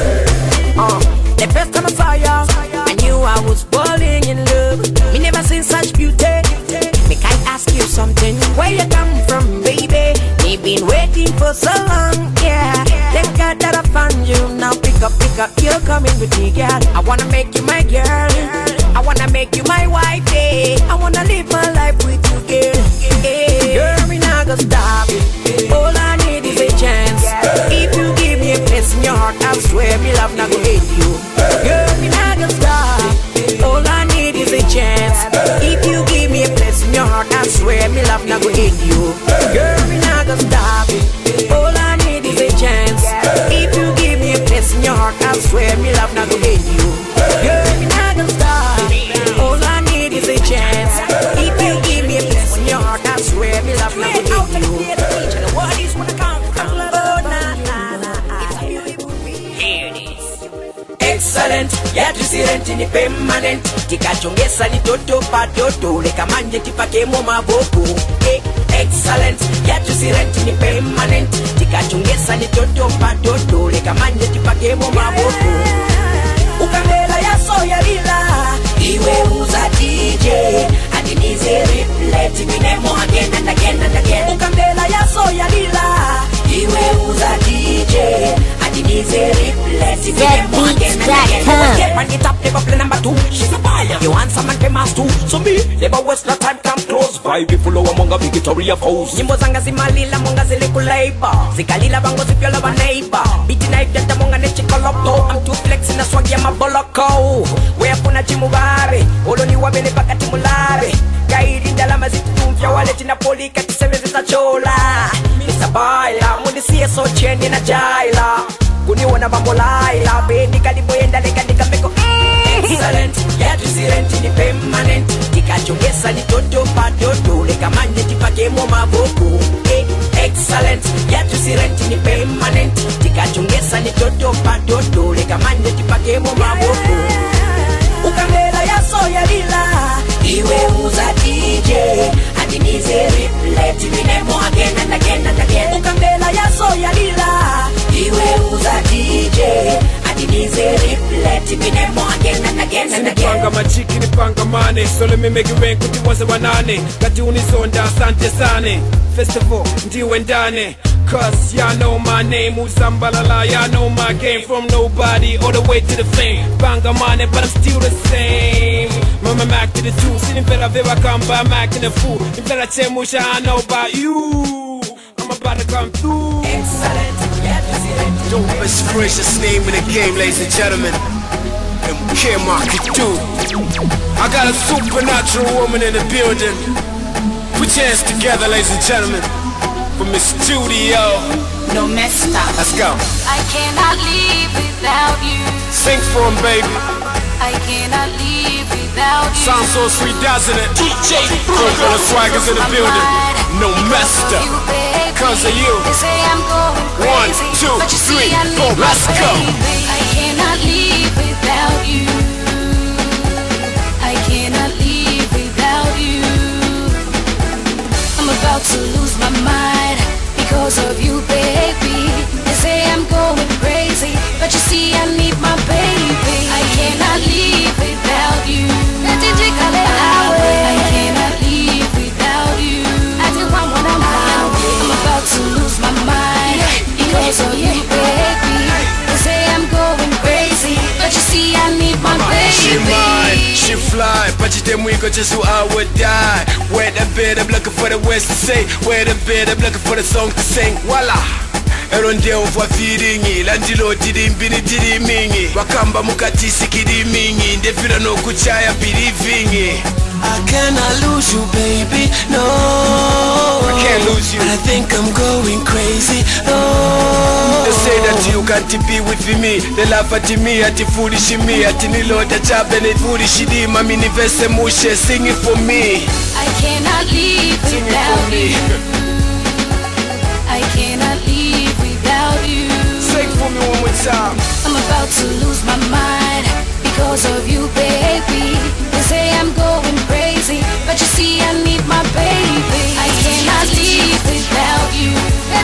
Speaker 1: Uh, the first time I saw ya, I knew I was falling in love. Me never seen such beauty. Make I ask you something? Where you come from, baby? Me been waiting for so long, yeah. Thank God that I found you. Now pick up, pick up, you're coming with me, girl. I wanna make you my girl. I wanna make you my wife, yeah. I wanna live my life with you, girl. Yeah. Girl, we not gonna stop. All I need is a chance. If you give me a place in your heart, I swear me love not gonna hate you. Girl, we not gonna stop. All I need is a chance. If you give me a place in your heart, I swear me love not gonna hate you. Girl, we not gonna stop. All I need is a chance. If you give me a place in your heart, I swear me love not gonna hate you. Girl, we not gonna stop. All I need is a chance. If you give me a place in your heart, I swear me love not gonna hate you. What is when I come from? Oh, nah, nah, nah. It's a beautiful beat. Here it is.
Speaker 16: Excellent, yatusirenti ni permanent. Tikachongesa ni toto pa toto. Leka manje tipake mo maboko. Eh, excellent, yatusirenti ni permanent. Tikachongesa ni toto pa toto. Leka manje tipake mo maboko. Ukambela ya soya lila. Iwe uza D J. Adinize replay. Minemo again and again and again. Ukambela ya soya lila. Iwe uza D J. Adinize replay. Minemo again and again. Get on the top, never play number two. She's a buyer. You want someone famous too. So me, never waste no time, come close. Vibe follow among Victoria Falls.
Speaker 1: Nyimbo zanga zimalila monga zile kulaiba. Zikalila bango zipyola ba neighbor. Biti knife data monga ne chikolopo. I'm too flexing na swag ya maboloko. Wea puna chimubare. Olo ni wabele baka timulare. Kairi ndala mazitu tumfya wale tina poli kati seme zita chola. Misa baila, mundi siye so chendi na jaila. Kuniwana mamolaila. Bendi kaliboyenda leka nikameko.
Speaker 16: Excellent, yatusirenti ni permanent. Tikachongesa ni toto pa toto. Leka manje tipake mo maboko. Eh, excellent, yatusirenti ni permanent. Tikachongesa ni toto pa toto. Leka manje tipake mo maboko.
Speaker 1: Ukambela ya soya lila.
Speaker 16: Iwe uza D J. Adinize replay. Minemo again and again and again.
Speaker 1: Ukambela ya soya lila.
Speaker 16: Iwe uza D J. Adinize replay. Minemo again and again and again.
Speaker 6: Panga machiki ni panga mane. So let me make it rain kuti waze wanane. Kati unisonda asante sane. Festival ndiwe ndane. Cause y'all know my name, Uzambalala, y'all know my game. From nobody all the way to the fame. Banga money, but I'm still the same. Mama Mac to the two, sitting better vera come by Mac in the fool. In better chemusha, I know about you. I'm about to come through.
Speaker 16: Excellent,
Speaker 12: Dopest, freshest name in the game, ladies and gentlemen. M K Market two. I got a supernatural woman in the building. Put your hands together, ladies and gentlemen, for Miss Studio.
Speaker 2: No messed up.
Speaker 12: Let's go.
Speaker 2: I cannot live without you.
Speaker 12: Sing for him, baby.
Speaker 2: I cannot live without you.
Speaker 12: Sounds so sweet, doesn't it? D J Brooklyn Swaggers in the building. No messed up. Cause of you.
Speaker 2: They say I'm going
Speaker 12: One,
Speaker 2: crazy,
Speaker 12: two,
Speaker 2: but you see,
Speaker 12: three,
Speaker 2: I need
Speaker 12: four.
Speaker 2: my
Speaker 12: Let's go.
Speaker 2: baby. I cannot live without you. I cannot live without you. I'm about to lose my mind because of you, baby. They say I'm going crazy, but you see I need my baby. I cannot live without you. I cannot live without you. I do want what I'm out. I'm about to lose my mind because of you, baby. They say I'm going crazy, but you see I need my baby.
Speaker 12: She mine, she fly, but you didn't wiggle just who I would die. Where the bed, I'm looking for the words to say. Where the bed, I'm looking for the song to sing. Voila. Ero ndio mvua firingi landilo tiri mbini tiri mingi wakamba mukatisi kiri mingi ndefira no kuchaya believing.
Speaker 1: I cannot lose you, baby, no.
Speaker 12: I can't lose you.
Speaker 1: And I think I'm going crazy, no.
Speaker 12: They say that you can't be with me. They laugh at me, at the foolish me, at the Lord, the job and the foolish me. Mami nivese mushe, sing it for me.
Speaker 2: I cannot live without you. I cannot live without you.
Speaker 12: Sing for me one more time.
Speaker 2: I'm about to lose my mind because of you, baby. They say I'm going crazy, but you see I need my baby. I cannot live without you. I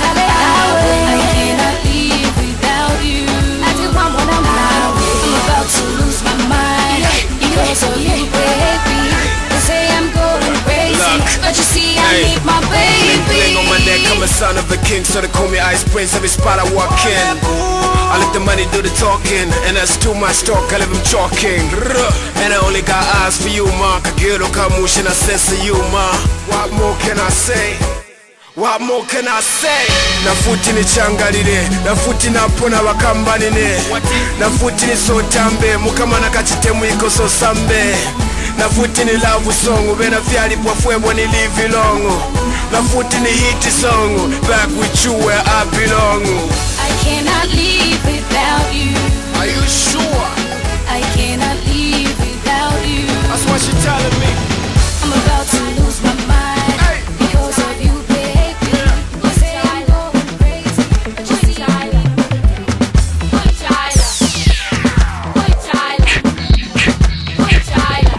Speaker 2: cannot live without you. I do want what I'm out. I'm about to lose my mind because of you, baby. They say I'm going crazy,
Speaker 12: Look,
Speaker 2: but you see I
Speaker 12: hey,
Speaker 2: need my
Speaker 12: bling bling on my
Speaker 2: baby.
Speaker 12: neck, I'm a son of a king, so they call me Ice Prince. Every spot I walk in, I let the money do the talking, and that's too much talk, I leave them talking. And I only got eyes for you, ma. Kagero kamusha na sense of you, ma. What more can I say? What more can I say? Nafuti ni changalire, nafuti napona wakambanine, nafuti ni sotambe, mukamana kachitemu iko so sambe. Nafuti ni love song, ubena fyali kwa fwebo ni live long. Nafuti ni hit song, back with you where I belong.
Speaker 2: I cannot live without you.
Speaker 12: Are you sure?
Speaker 2: I cannot live without you.
Speaker 12: That's what she telling me.
Speaker 2: I'm about to lose my mind because of you, baby. You say I'm going crazy, but you see I need my baby. Boy Tyler, Boy Tyler, Boy Tyler,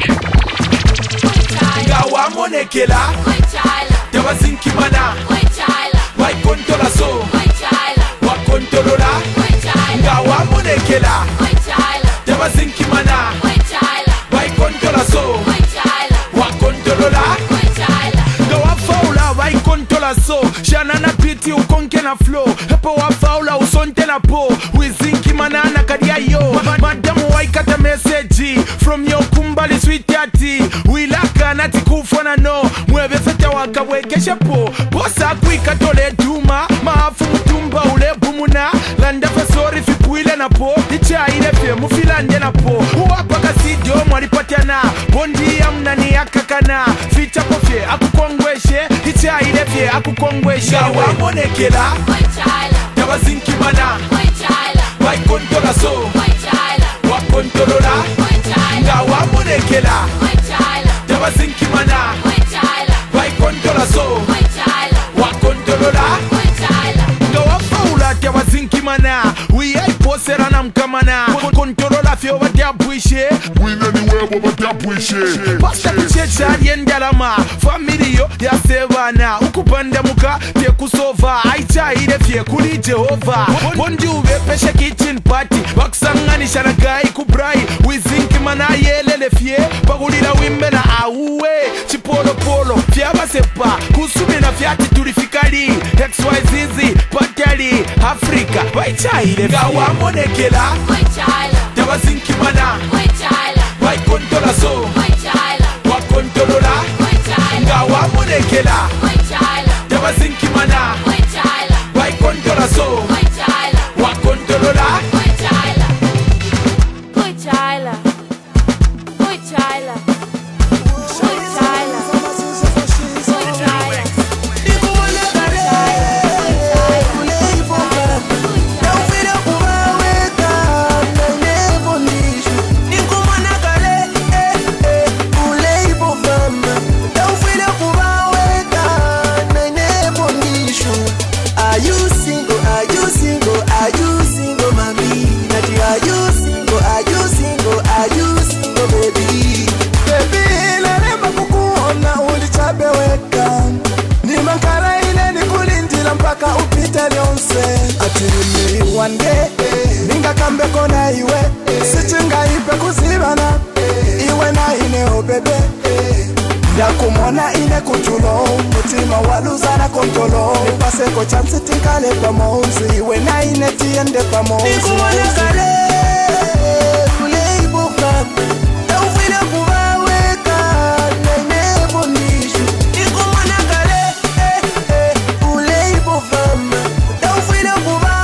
Speaker 2: Boy Tyler.
Speaker 16: Gawa monekela,
Speaker 2: Boy Tyler,
Speaker 16: tewazinki mana,
Speaker 2: Boy Tyler,
Speaker 16: wai kontola so,
Speaker 2: Boy Tyler,
Speaker 16: wa kontolola.
Speaker 2: Boy Tyler,
Speaker 16: Gawa monekela,
Speaker 2: Boy Tyler,
Speaker 16: tewazinki mana,
Speaker 2: Boy Tyler,
Speaker 16: wai kontola so,
Speaker 2: Boy Tyler,
Speaker 16: wa kontolola.
Speaker 2: Boy Tyler.
Speaker 16: Gawa faula wai kontola so, shana na piti ukonke na flow. Hepo wa faula usonte na po, wizinki mana na kadia yo. Madamu wai kata message from yo kumbali sweet yati. Wilaka nati kufona no, mwebe fete waka wekesha po. Bosa kuika tole duma, maafu mtumba ule bumuna. Landa fasori fipuile na po, icha ile fye mufilande na po. Uwapa kasidio mwalipatiana, bondi ya mnani ya kakana. Ficha pofye akukongweshe, icha ile fye akukongweshe. Gawa monekela,
Speaker 2: Boy Tyler,
Speaker 16: tabazinki mana,
Speaker 2: Boy Tyler,
Speaker 16: wai kontola so,
Speaker 2: Boy Tyler,
Speaker 16: wa kontolola.
Speaker 2: Boy Tyler,
Speaker 16: Gawa monekela,
Speaker 2: Boy Tyler,
Speaker 16: tabazinki mana,
Speaker 2: Boy Tyler,
Speaker 16: wai kontola so,
Speaker 2: Boy Tyler,
Speaker 16: wa kontolola.
Speaker 2: Boy Tyler.
Speaker 16: Gawa faula tabazinki mana, we ai posera na mkamana. Kontolola fyo wadiabwishe,
Speaker 17: Wina ni webo wadiabwishe.
Speaker 16: Basta kuchecha aliendalama, familiyo ya sevana. Ukupanda muka te kusova, aicha ile fye kuli Jehova. Bondi ube peshe kitchen party, wakusanganisha na gai kubrai. Wizinki mana yelele fye, pagulila wimbe na auwe. Chipolo polo, fya basepa, kusumi na fyati tulifikali. X Y Z Z, patali, Afrika, waicha ile fye. Gawa monekela,
Speaker 2: Boy Tyler,
Speaker 16: tabazinki mana,
Speaker 2: Boy Tyler,
Speaker 16: wai kontola so,
Speaker 2: Boy Tyler,
Speaker 16: wa kontolola.
Speaker 2: Boy Tyler,
Speaker 16: Gawa monekela,
Speaker 2: Boy Tyler,
Speaker 16: tabazinki mana,
Speaker 2: Boy Tyler,
Speaker 16: wai kontola so,
Speaker 2: Boy Tyler,
Speaker 16: wa kontolola.
Speaker 2: Boy Tyler, Boy Tyler.
Speaker 18: One day, ninga kambe kona iwe sichinga ipe kuzibana iwe na ine obebe ndakumona ine kutulo mutima waluzana kontolo nipaseko chance tinkale pamozi iwe na ine tiende pamozi nikumona kale kuleibuka taufile kubaweka nene bondishu nikumona kale kuleibuka taufile kubaweka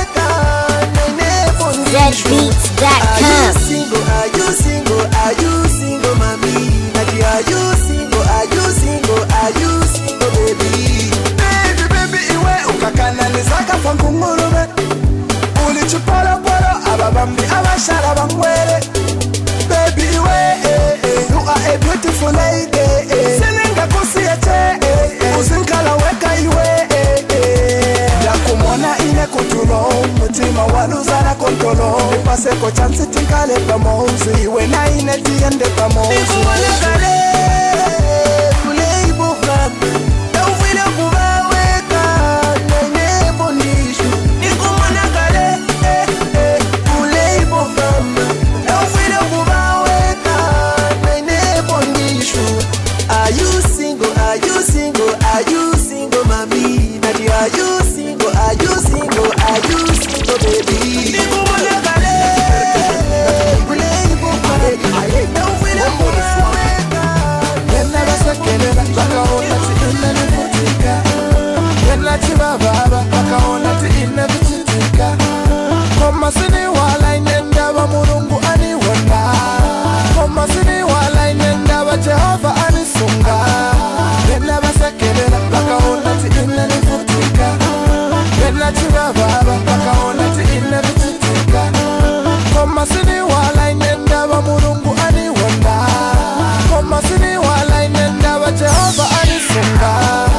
Speaker 9: Zed Beats dot com.
Speaker 18: Are you single? Are you single? Are you single, mommy? Daddy, are you single? Are you single? Are you single, baby? Baby, baby, iwe ukakana nizaka fangu ngurume. Ulichupolo polo ababambi abashara bangwele. Baby, iwe eh, eh, you are a beautiful lady. Eh. Sinenga kusiete eh, eh. Usinkala weka iwe eh, eh. Yakumona ine kutulo mutima waluzana kontolo nipaseko chance tinkale pamozi iwe na ine tiende pamozi nikumona kale kuleibuka taufile kubaweka nene bondishu nikumona kale eh, eh, kuleibuka taufile kubaweka nene bondishu. Are you single? Are you single? Are you single, mommy? Daddy, are you single? Are you single? Are you single, baby? Nikumona kale kuleibuka taufile kubaweka yena basekelela bakaona ti ina nivutika yena chibababa bakaona ti ina vichitika koma sini wala inenda ba mulungu aniwona koma sini wala inenda ba Jehova anisunga yena basekelela bakaona ti ina nivutika yena chibababa bakaona ti ina vichitika koma sini wala inenda ba mulungu aniwona koma sini wala inenda ba Jehova anisunga.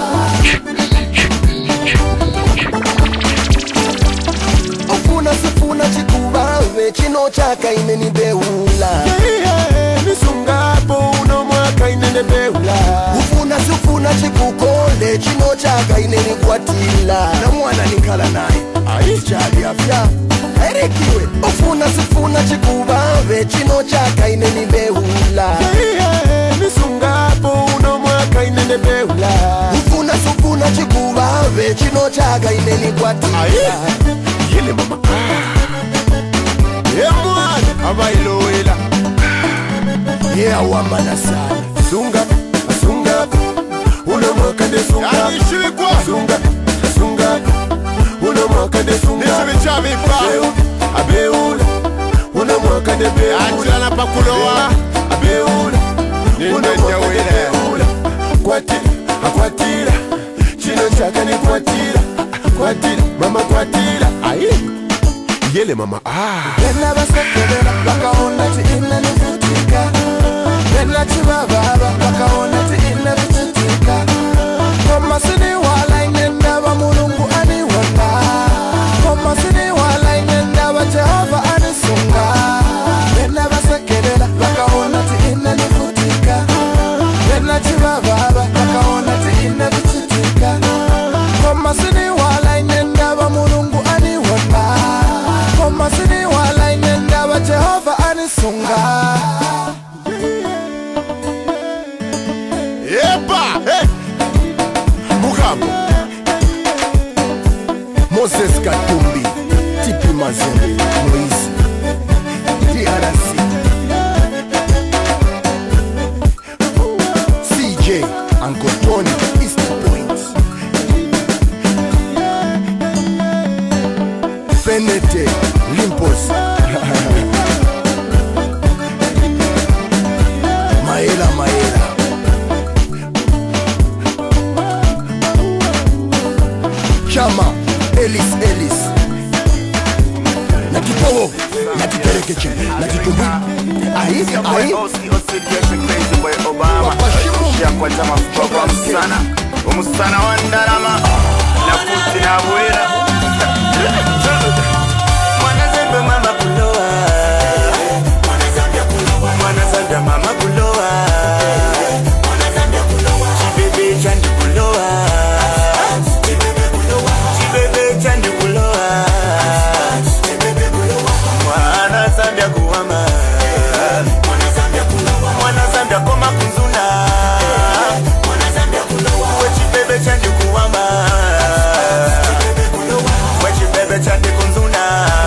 Speaker 18: Ofuna sifuna chikuba we chino chaka ineni beula nisungapo uno mwaka inene beula ufuna sifuna chikukole chino chaka ineni kwatila na mwana nikala naye aichali afya erekiwe ufuna sifuna chikuba we chino chaka ineni beula nisungapo uno mwaka inene beula ufuna sifuna chikuba we chino chaka ineni kwatila yele mama ye mwana abailowela ye awamana sana sunga sunga uno mwaka de sunga sunga sunga uno mwaka de sunga nisibichami pa abeula uno mwaka de beula ajana pakulowa abeula uno mwaka de beula kwati akwatira chino chaka ni kwatira kwatira mama kwatira aye yele mama ah yena basekelela bakaona ti ina nivutika yena chibababa bakaona ti ina vichitika koma sini wala inenda ba mulungu aniwona koma sini wala inenda ba Jehova anisunga yena basekelela bakaona ti ina nivutika yena chibababa bakaona ti ina vichitika koma sini wala inenda ba mulungu aniwona koma sini wala inenda ba Jehova anisunga. Epa hey. Mugambo Moses Katumbi Tipi Mazembe Moise D R C C J Uncle Tony East Point Fenete Limpos Ellis Ellis na kipowo na kiterekeche na kitubu ahi ahi
Speaker 19: umusana wa ndarama na futi na bwera mwana zembe mama kuloa mwana zembe mama kuloa chibebe chandi kuloa chibebe chandi kuloa mwana zembe kuwama mwana zembe koma kunzuna wechibebe chandi kuwama wechibebe chandi kunzuna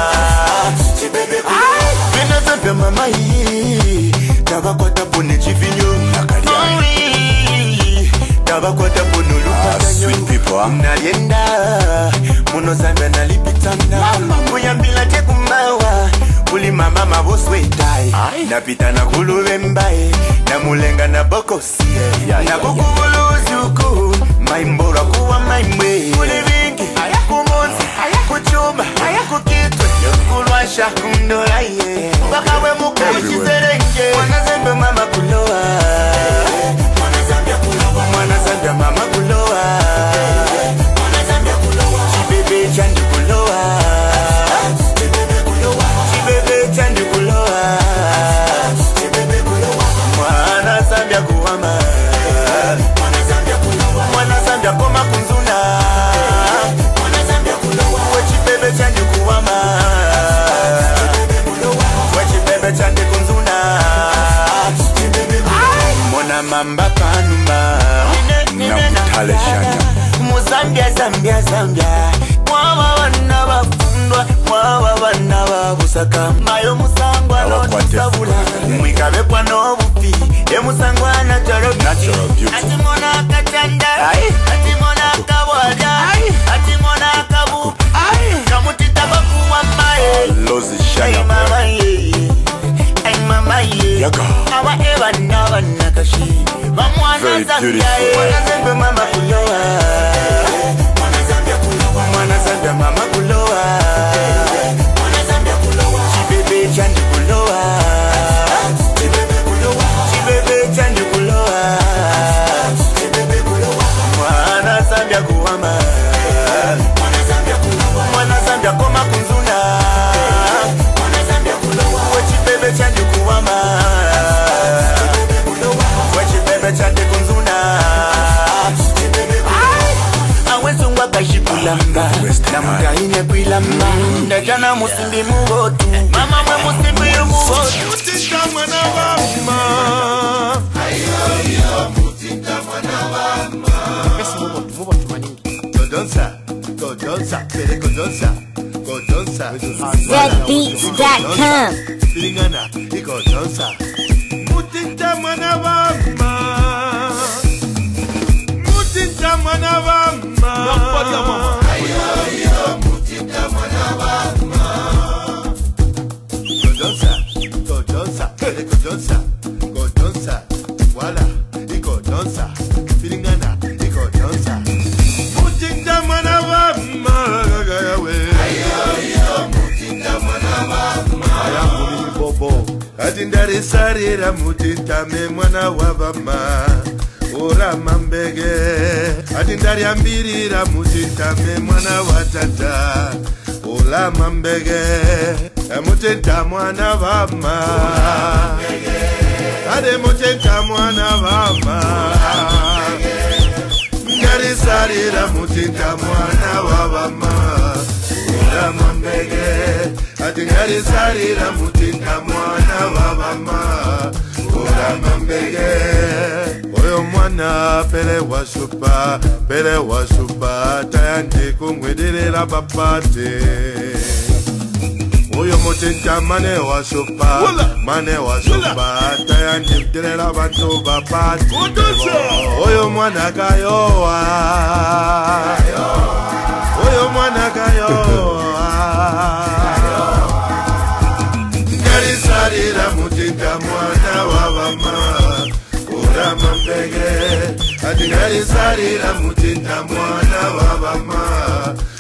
Speaker 19: vina zembe mama hii tabakwata pone chivinyo tabakwata pone lupatanyo nalienda muno zambe nalipitana kuyambila tekumawa uli mama maboswetai napita na kulube mbae na mulenga na bokosi na kukuluzuku maimbora kuwa maimwe uli vingi kumonzi kuchuma kukitwe kulwasha kundoraye wakawe muku chiserenge mwana zembe mama kuloa mwana zembe mama kuloa chibebe chandi kuloa chibebe chandi kuloa mwana zambia kuwama mwana zambia koma kunzuna wechibebe chandi kuwama wechibebe chandi kunzuna mona mamba panuma na mutale shanya muzambia zambia zambia mwawa wana bafundwa mwawa wana babusaka mayo musangwa notisabula mwikabe kwa nobufi e musangwa natural beauty ati mona katanda ati mona kabwada ati mona kabu kamutita bakuwa mae lozi shanya ay mama ye ay mama ye awa eva nava nakashi bamwana zambia mwana zembe mama kuloa mwana zambia mama kuloa chibebe chandi kuloa chibebe chandi kuloa mwana zambia kuwama mwana zambia koma kunzuna wechibebe chandi kuwama wechibebe chandi kunzuna awezungwa kashikulamba na mutaine kwilamba ndajana musimbi mugotu mama mwe musimbi mugotu mutinta mwana wa mma ayo mutinta mwana wa mma pesi mugotu mugotu maningi kodonsa kodonsa pere kodonsa kodonsa
Speaker 9: zed beats dot com
Speaker 19: filingana ikodonsa mutinta mwana wa mma mutinta mwana wa mma ayo ayo mutinta mwana wa mma kodonsa kodonsa pere kodonsa kodonsa wala ikodonsa filingana ikodonsa mutinta mwana wa mma gagawe ayo ayo mutinta mwana wa mma ayangu ni bobo ati ndarisarira mutinta me mwana wa bama ora mambege ati ndariambirira mutinta me mwana wa tata ola mambege mutinta mwana bama ade mutinta mwana bama ndarisarira mutinta mwana wa bama ora mambege ati ndarisarira mutinta mwana wa bama ora mambege oyo mwana pere wa supa pere wa supa tayandi kumwedirira bapate oyo mutinta mane wa supa mane wa supa tayandi mdirira bantu bapate oyo mwana kayoa oyo mwana kayoa ndarisarira mutinta mwana wa bama ora mambege ati ndarisarira mutinta mwana wa bama ora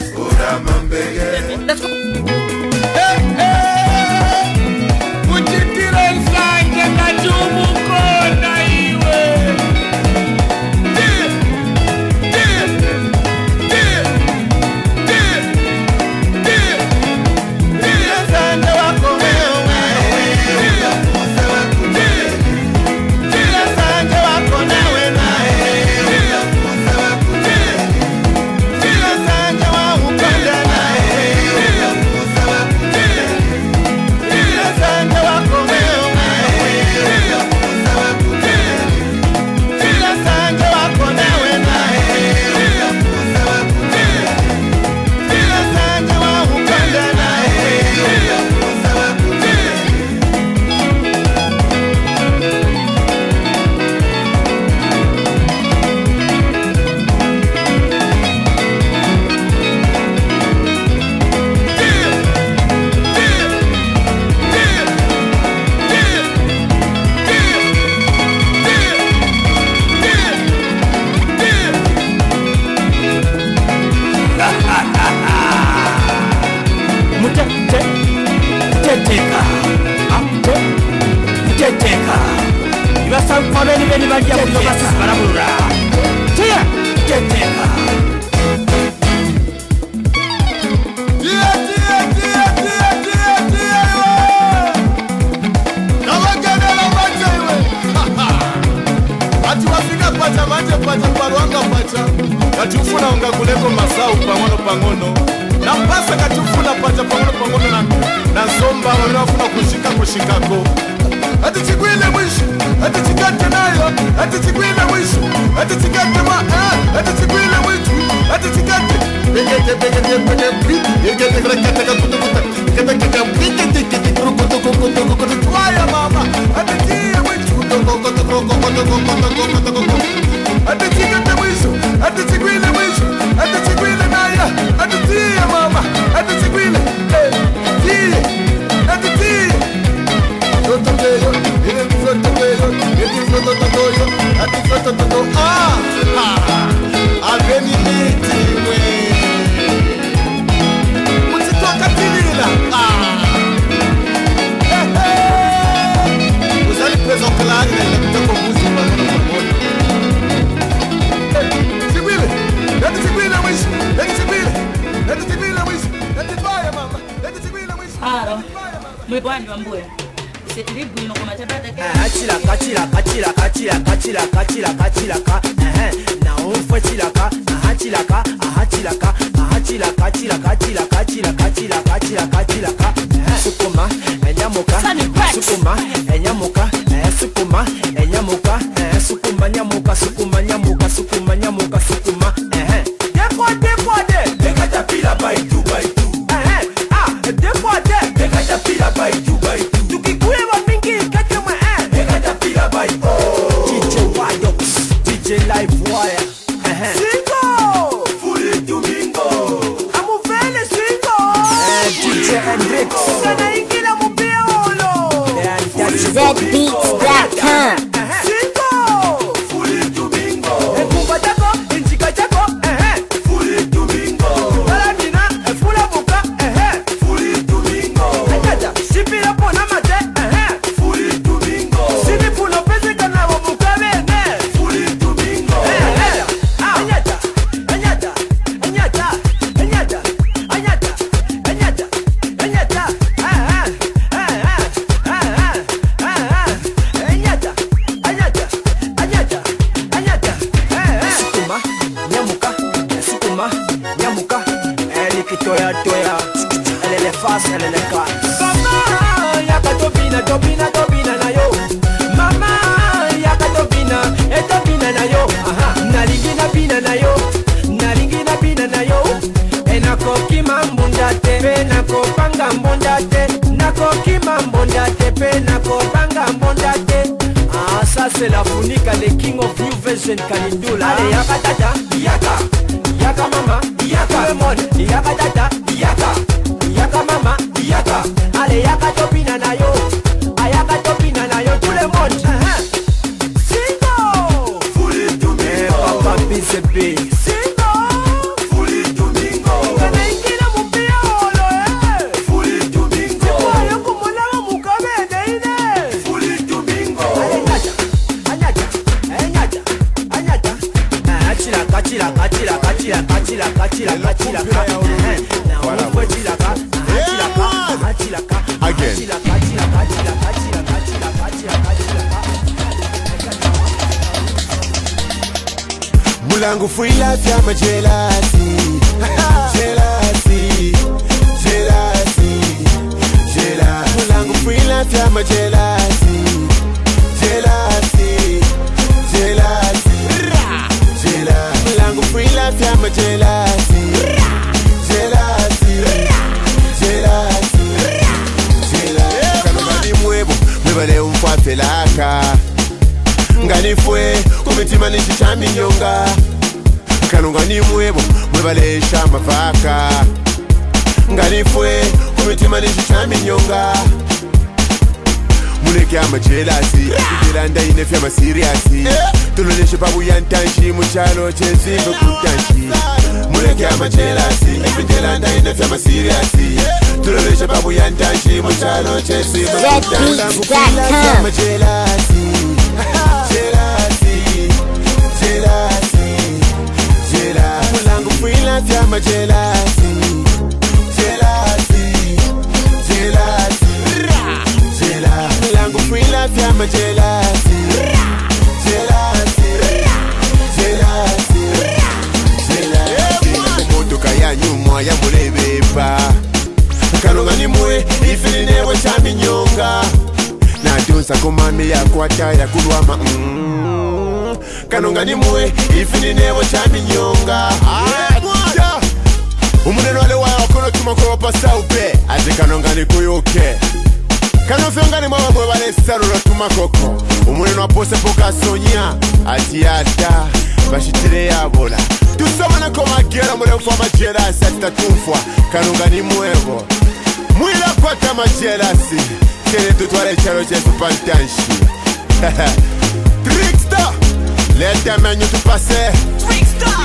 Speaker 1: Single, fully domingo. Gonna get
Speaker 10: chilaka, chilaka, chilaka, chilaka. Now for chilaka, chilaka, chilaka.
Speaker 18: Again.
Speaker 10: Chilaka, chilaka, chilaka, chilaka, chilaka, chilaka, chilaka.
Speaker 3: Mulangu free life ya my jealousy. Jealousy. Jealousy. Jealousy. Mulangu free life ya my jealousy. Jealousy. Jealousy. Jealousy. Mulangu free life ya my jealousy. Jealousy. Jealousy. Jealousy. Kanongani mwebo mwebale umfafelaka. Ngani fwe kumitima nishichami nyonga. Kanongani mwebo mwebale shama vaka. Ngani fwe kumitima nishichami nyonga. Muleke ama jealousy Kujilanda inefi ama seriousi Tuloleshe pabu yantanshi Muchalo chensive kutanshi Muleke ama jealousy Kujilanda inefi ama seriousi Tuloleshe pabu yantanshi Muchalo chensive kutanshi Muleke ama jealousy Jealousy Jealousy Jealousy Mulangu free life ama jealousy Jealousy Jealousy Mulangu free life ya my jealousy. Jealousy. Jealousy. Jealousy. Kumotoka ya nyuma ya mulebepa. Kanongani mwe ifili newe chami nyonga. Na dunsa kumami ya kwata ya kulwama mm. Kanongani mwe ifili newe chami nyonga. Umuneno wale wa wakono tumakoro pasa upe. Aze kanongani kuyoke. Kano fiongani mwa mwe wale sarura tumakoko. Umuneno wapose poka sonya. Atiata bashitire ya bola. Tusama na koma gera mwele ufama jealasi atita tumfwa. Kanongani mwebo mwila kwa tama jealasi. Tene tutwale charo chesu pantanshi. Trickster. Leta menyu tupase Trickster.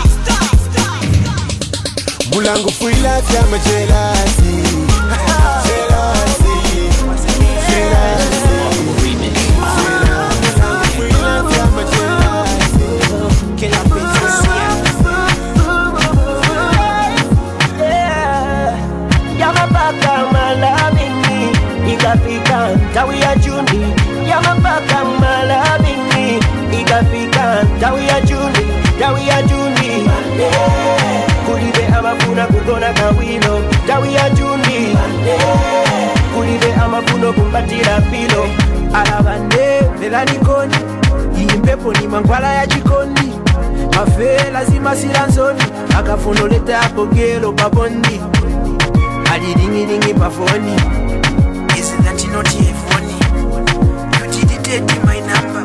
Speaker 3: Mulangu free life ya my jealousy. Jealousy. Jealousy. Mulangu free life ya my jealousy. Kila princess
Speaker 20: Yamapaka malabini ikafika tawi ya Juni. Yamapaka malabini ikafika tawi ya Juni. Tawi ya Juni. Kulibe amafuna kugona kawino. Tawi ya Juni. Kulibe amafuno kumbatira pilo. Alabande vela nikoni. Impepo ni mangwala ya jikoni. Mafela zima silanzoni. Akafuno leta hapo gelo pabondi. Aliringiringi pafoni. Isn't that you not here funny? You did my number.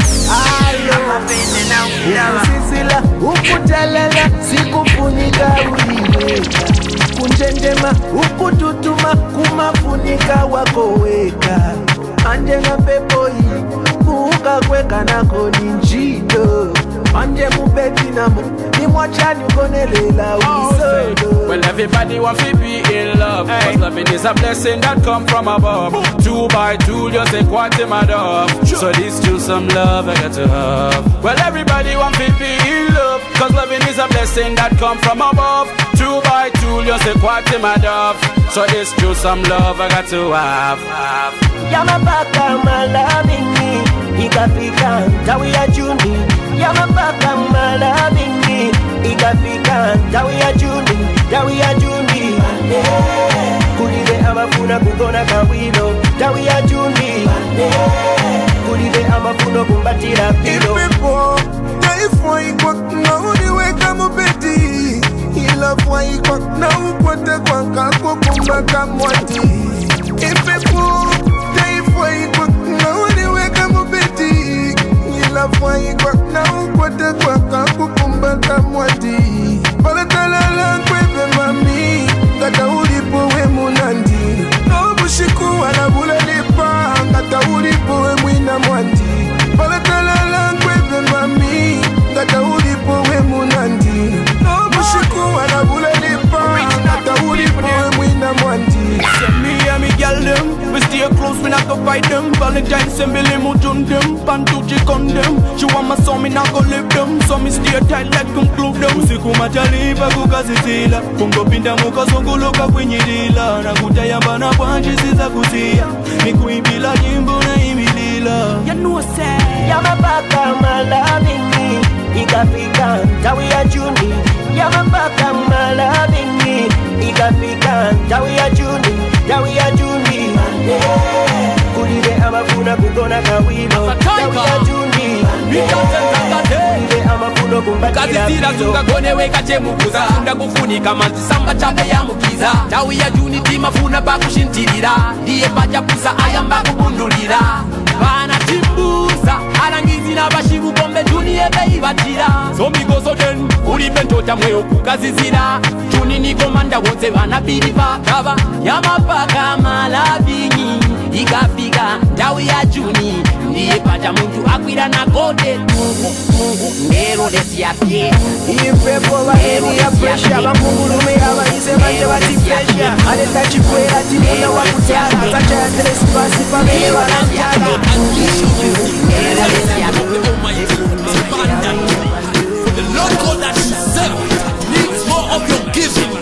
Speaker 20: Ukusisila, ukutelela, sikufunika uliweka. Kunjendema, ukututuma, kumafunika wakoweka. Anje na pepo hii, kuuka kweka nako ninjido. Anje mubeti namo, ni mwachani ukonelela ulisodo.
Speaker 21: Well, everybody wants to be in love, hey. Cause loving is a blessing that come from above. Two by two, just say what in my dove. So this still some love I got to have. Well, everybody wants to be in love, cause loving is a blessing that come from above. Two by two, just say what in my dove. So this still some love I got to have.
Speaker 20: Yamapaka malabini ikafika tawi ya Juni. Yamapaka malabini ikafika tawi ya Juni. Tawi ya Juni. Kulibe amafuna kugona kawilo. Tawi ya Juni. Kulibe amafuno kumbatira pilo.
Speaker 3: Ipepo taifwa ikwa na uniweka mubeti. Ilafwa ikwa na ukwete kwa kako kumbaka mwati. Ipepo taifwa ikwa na uniweka mubeti. Ilafwa ikwa na ukwete kwa kako kumbaka mwati. Pala talala kwebe mami. Gata ulipo we munandi. No bushiku wala bula lipa. Gata ulipo we mwina mwandi. Pala talala kwebe mami. Gata ulipo we munandi. No bushiku wala bula lipa. Gata ulipo we mwina mwandi.
Speaker 10: Me and me girl them, we stay close, we not go fight them.
Speaker 21: apologize and Billy Mutun them, Pantuchi condemn. She want my son, me not go live them. So me stay tight like conclude them. Usiku majalipa kukazitila Kungo pinda muka zunguluka kwenye dila na kutayamba na panchi siza kutia Mikuibila jimbo na imilila.
Speaker 20: You know say Yamapaka malabini Ikafika tawi ya juni Yamapaka malabini Ikafika tawi ya juni Tawi ya juni Kulile amafuna kukona kawilo Tawi ya juni Kulile amafuna kumbatila
Speaker 21: Kazitira zunga kone weka chemukuza Unda kufunika manzisamba chape ya mukiza Tawi ya juni timafuna bakushintirira Diye bacha pusa ayamba kubundulira Bana chimbusa alangizi na bashibu bombe juni ebe ibatira Zomigo zoten ulipentota mweo kukazizira Juni ni komanda wote bana biliva Kaba yamapaka malabini Ikafika tawi ya juni Ndiye pata muntu akwira na kote Mungu, Mungu, ngero desi ya fye
Speaker 20: Impepo baheni ya presha Bangungulume haba ise manje bati presha Aleta chikwera timuna wa kutana Sacha ya tres basi pamele wa nantana
Speaker 21: Ngero desi ya The Lord God that you serve needs more of your giving.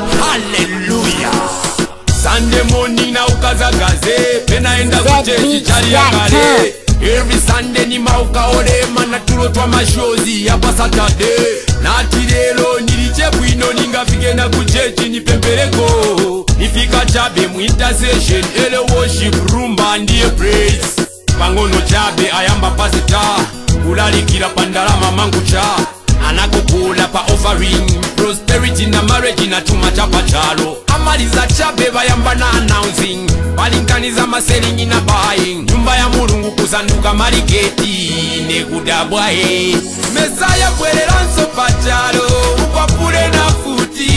Speaker 21: Hallelujah. Sunday morning na ukazagaze Pena enda kuchechi chari ya kale Every Sunday ni mauka olema na tulo twa mashozi Yapa Saturday na tirelo niliche bwino ningafike na kuchechi ni pempereko Nifika chabe mu intercession ele worship rumba ndiye praise Pangono chabe ayamba pasita Ulalikira pandalama mangu cha Anakukula pa offering Prosperity na marriage na chuma chapa chalo Amaliza chabe bayamba na announcing Balinkaniza ma selling na buying Nyumba ya mulungu kusanduka mariketi Nekudabwae Mesaya bwerera nso pachalo Upapule na futi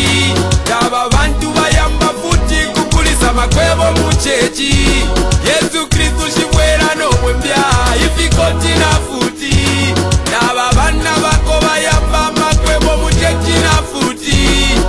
Speaker 21: Taba bantu bayamba futi Kukulisa makwebo muchechi Yesu Kristu shibwera no wembya Ifikoti na futi Taba bana bako bayamba makwebo muchechi na futi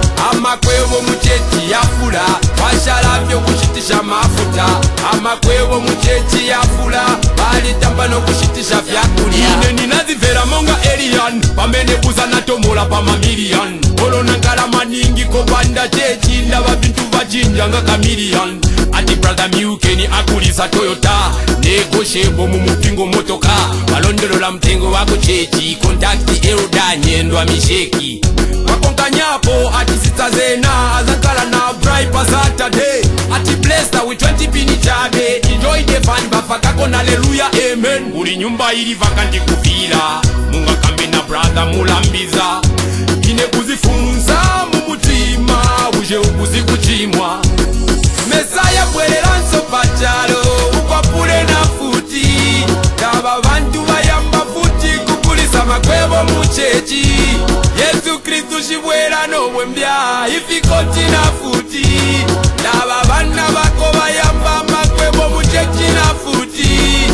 Speaker 21: Amakwebo muchechi ya fula Washalavyo kushitisha mafuta Amakwebo muchechi ya fula Bali tamba no kushitisha vyakulia Ine ninazivera monga Elian Pamene buza na tomola pa mamilian Olo nankala maningi kobanda chechi Ndaba bintu vajinja nga kamilian Ati brother Miukeni akulisa Toyota Nego shebo mumupingo motoka Balondelo la mtengo wako chechi Kontakti Eroda nyendwa misheki Wakonkanyapo ati sita zena Azakala na bribe pa Saturday Ati blessed with twenty pini chabe Enjoy the fun bafakako na hallelujah amen Uli nyumba ili vakanti kufila Munga kambi na brother mulambiza Kine kuzifunza mumutima Uje ukuzi kuchimwa Mesaya bwerera nso pachalo Upapule na futi Taba bantu bayamba futi Kukulisa makwebo muchechi Yesu Kristu shibwera no wembya Ifikoti na futi Taba bana bako bayamba makwebo muchechi na futi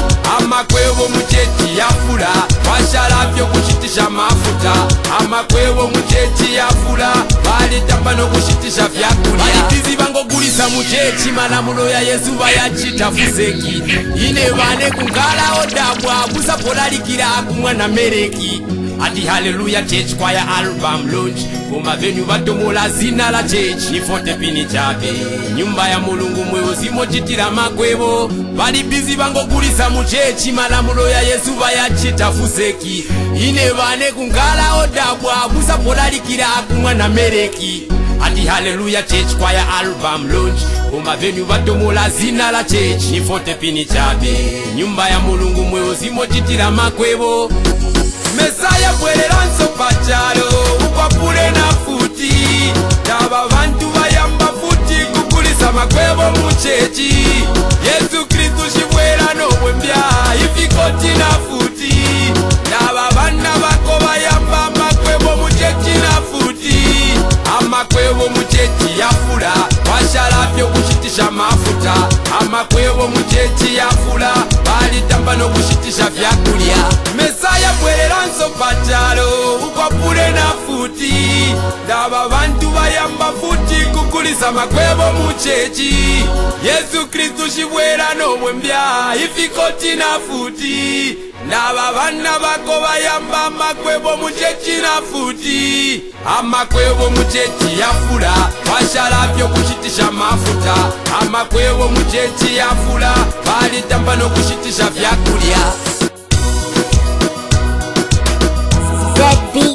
Speaker 21: Amakwebo muchechi ya fula Washalavyo kushitisha mafuta Amakwebo muchechi ya fula Bali tamba no kushitisha vyakulia Bali tizi bango gulisa muchechi Malamulo ya Yesu bayachita fuzeki Ine bane kungala odabwa Busa polalikira kumwana mereki Ati hallelujah church choir album launch Kuma venue batomola zina la church Nifote pini chabe Nyumba ya mulungu mweo simo chitira makwebo Bali bizi bango kulisa muchechi Malamulo ya Yesu bayachita fuseki Ine bane kungala odabwa Busa polalikira kumwana mereki Ati hallelujah church choir album launch Kuma venue batomola zina la church Nifote pini chabe Nyumba ya mulungu mweo simo chitira makwebo Mesaya bwerera nso pachalo Upapule na futi Taba bantu bayamba futi Kukulisa makwebo muchechi Yesu Kristu shibwera no wembya Ifikoti na futi Taba bana bako bayamba makwebo muchechi na futi Amakwebo muchechi ya fula Washalavyo kushitisha mafuta Amakwebo muchechi ya fula Bali tamba no kushitisha vyakulia Mesaya bwerera nso pachalo Upapule na futi
Speaker 6: futi ndaba bantu bayamba futi kukulisa makwebo muchechi Yesu Kristu shibwera nobwembya ifikoti na futi ndaba bana bako bayamba makwebo muchechi na futi amakwebo muchechi yafula bashalapyo kushitisha mafuta amakwebo muchechi yafula balitamba no kushitisha vyakulya
Speaker 9: Deadbeat.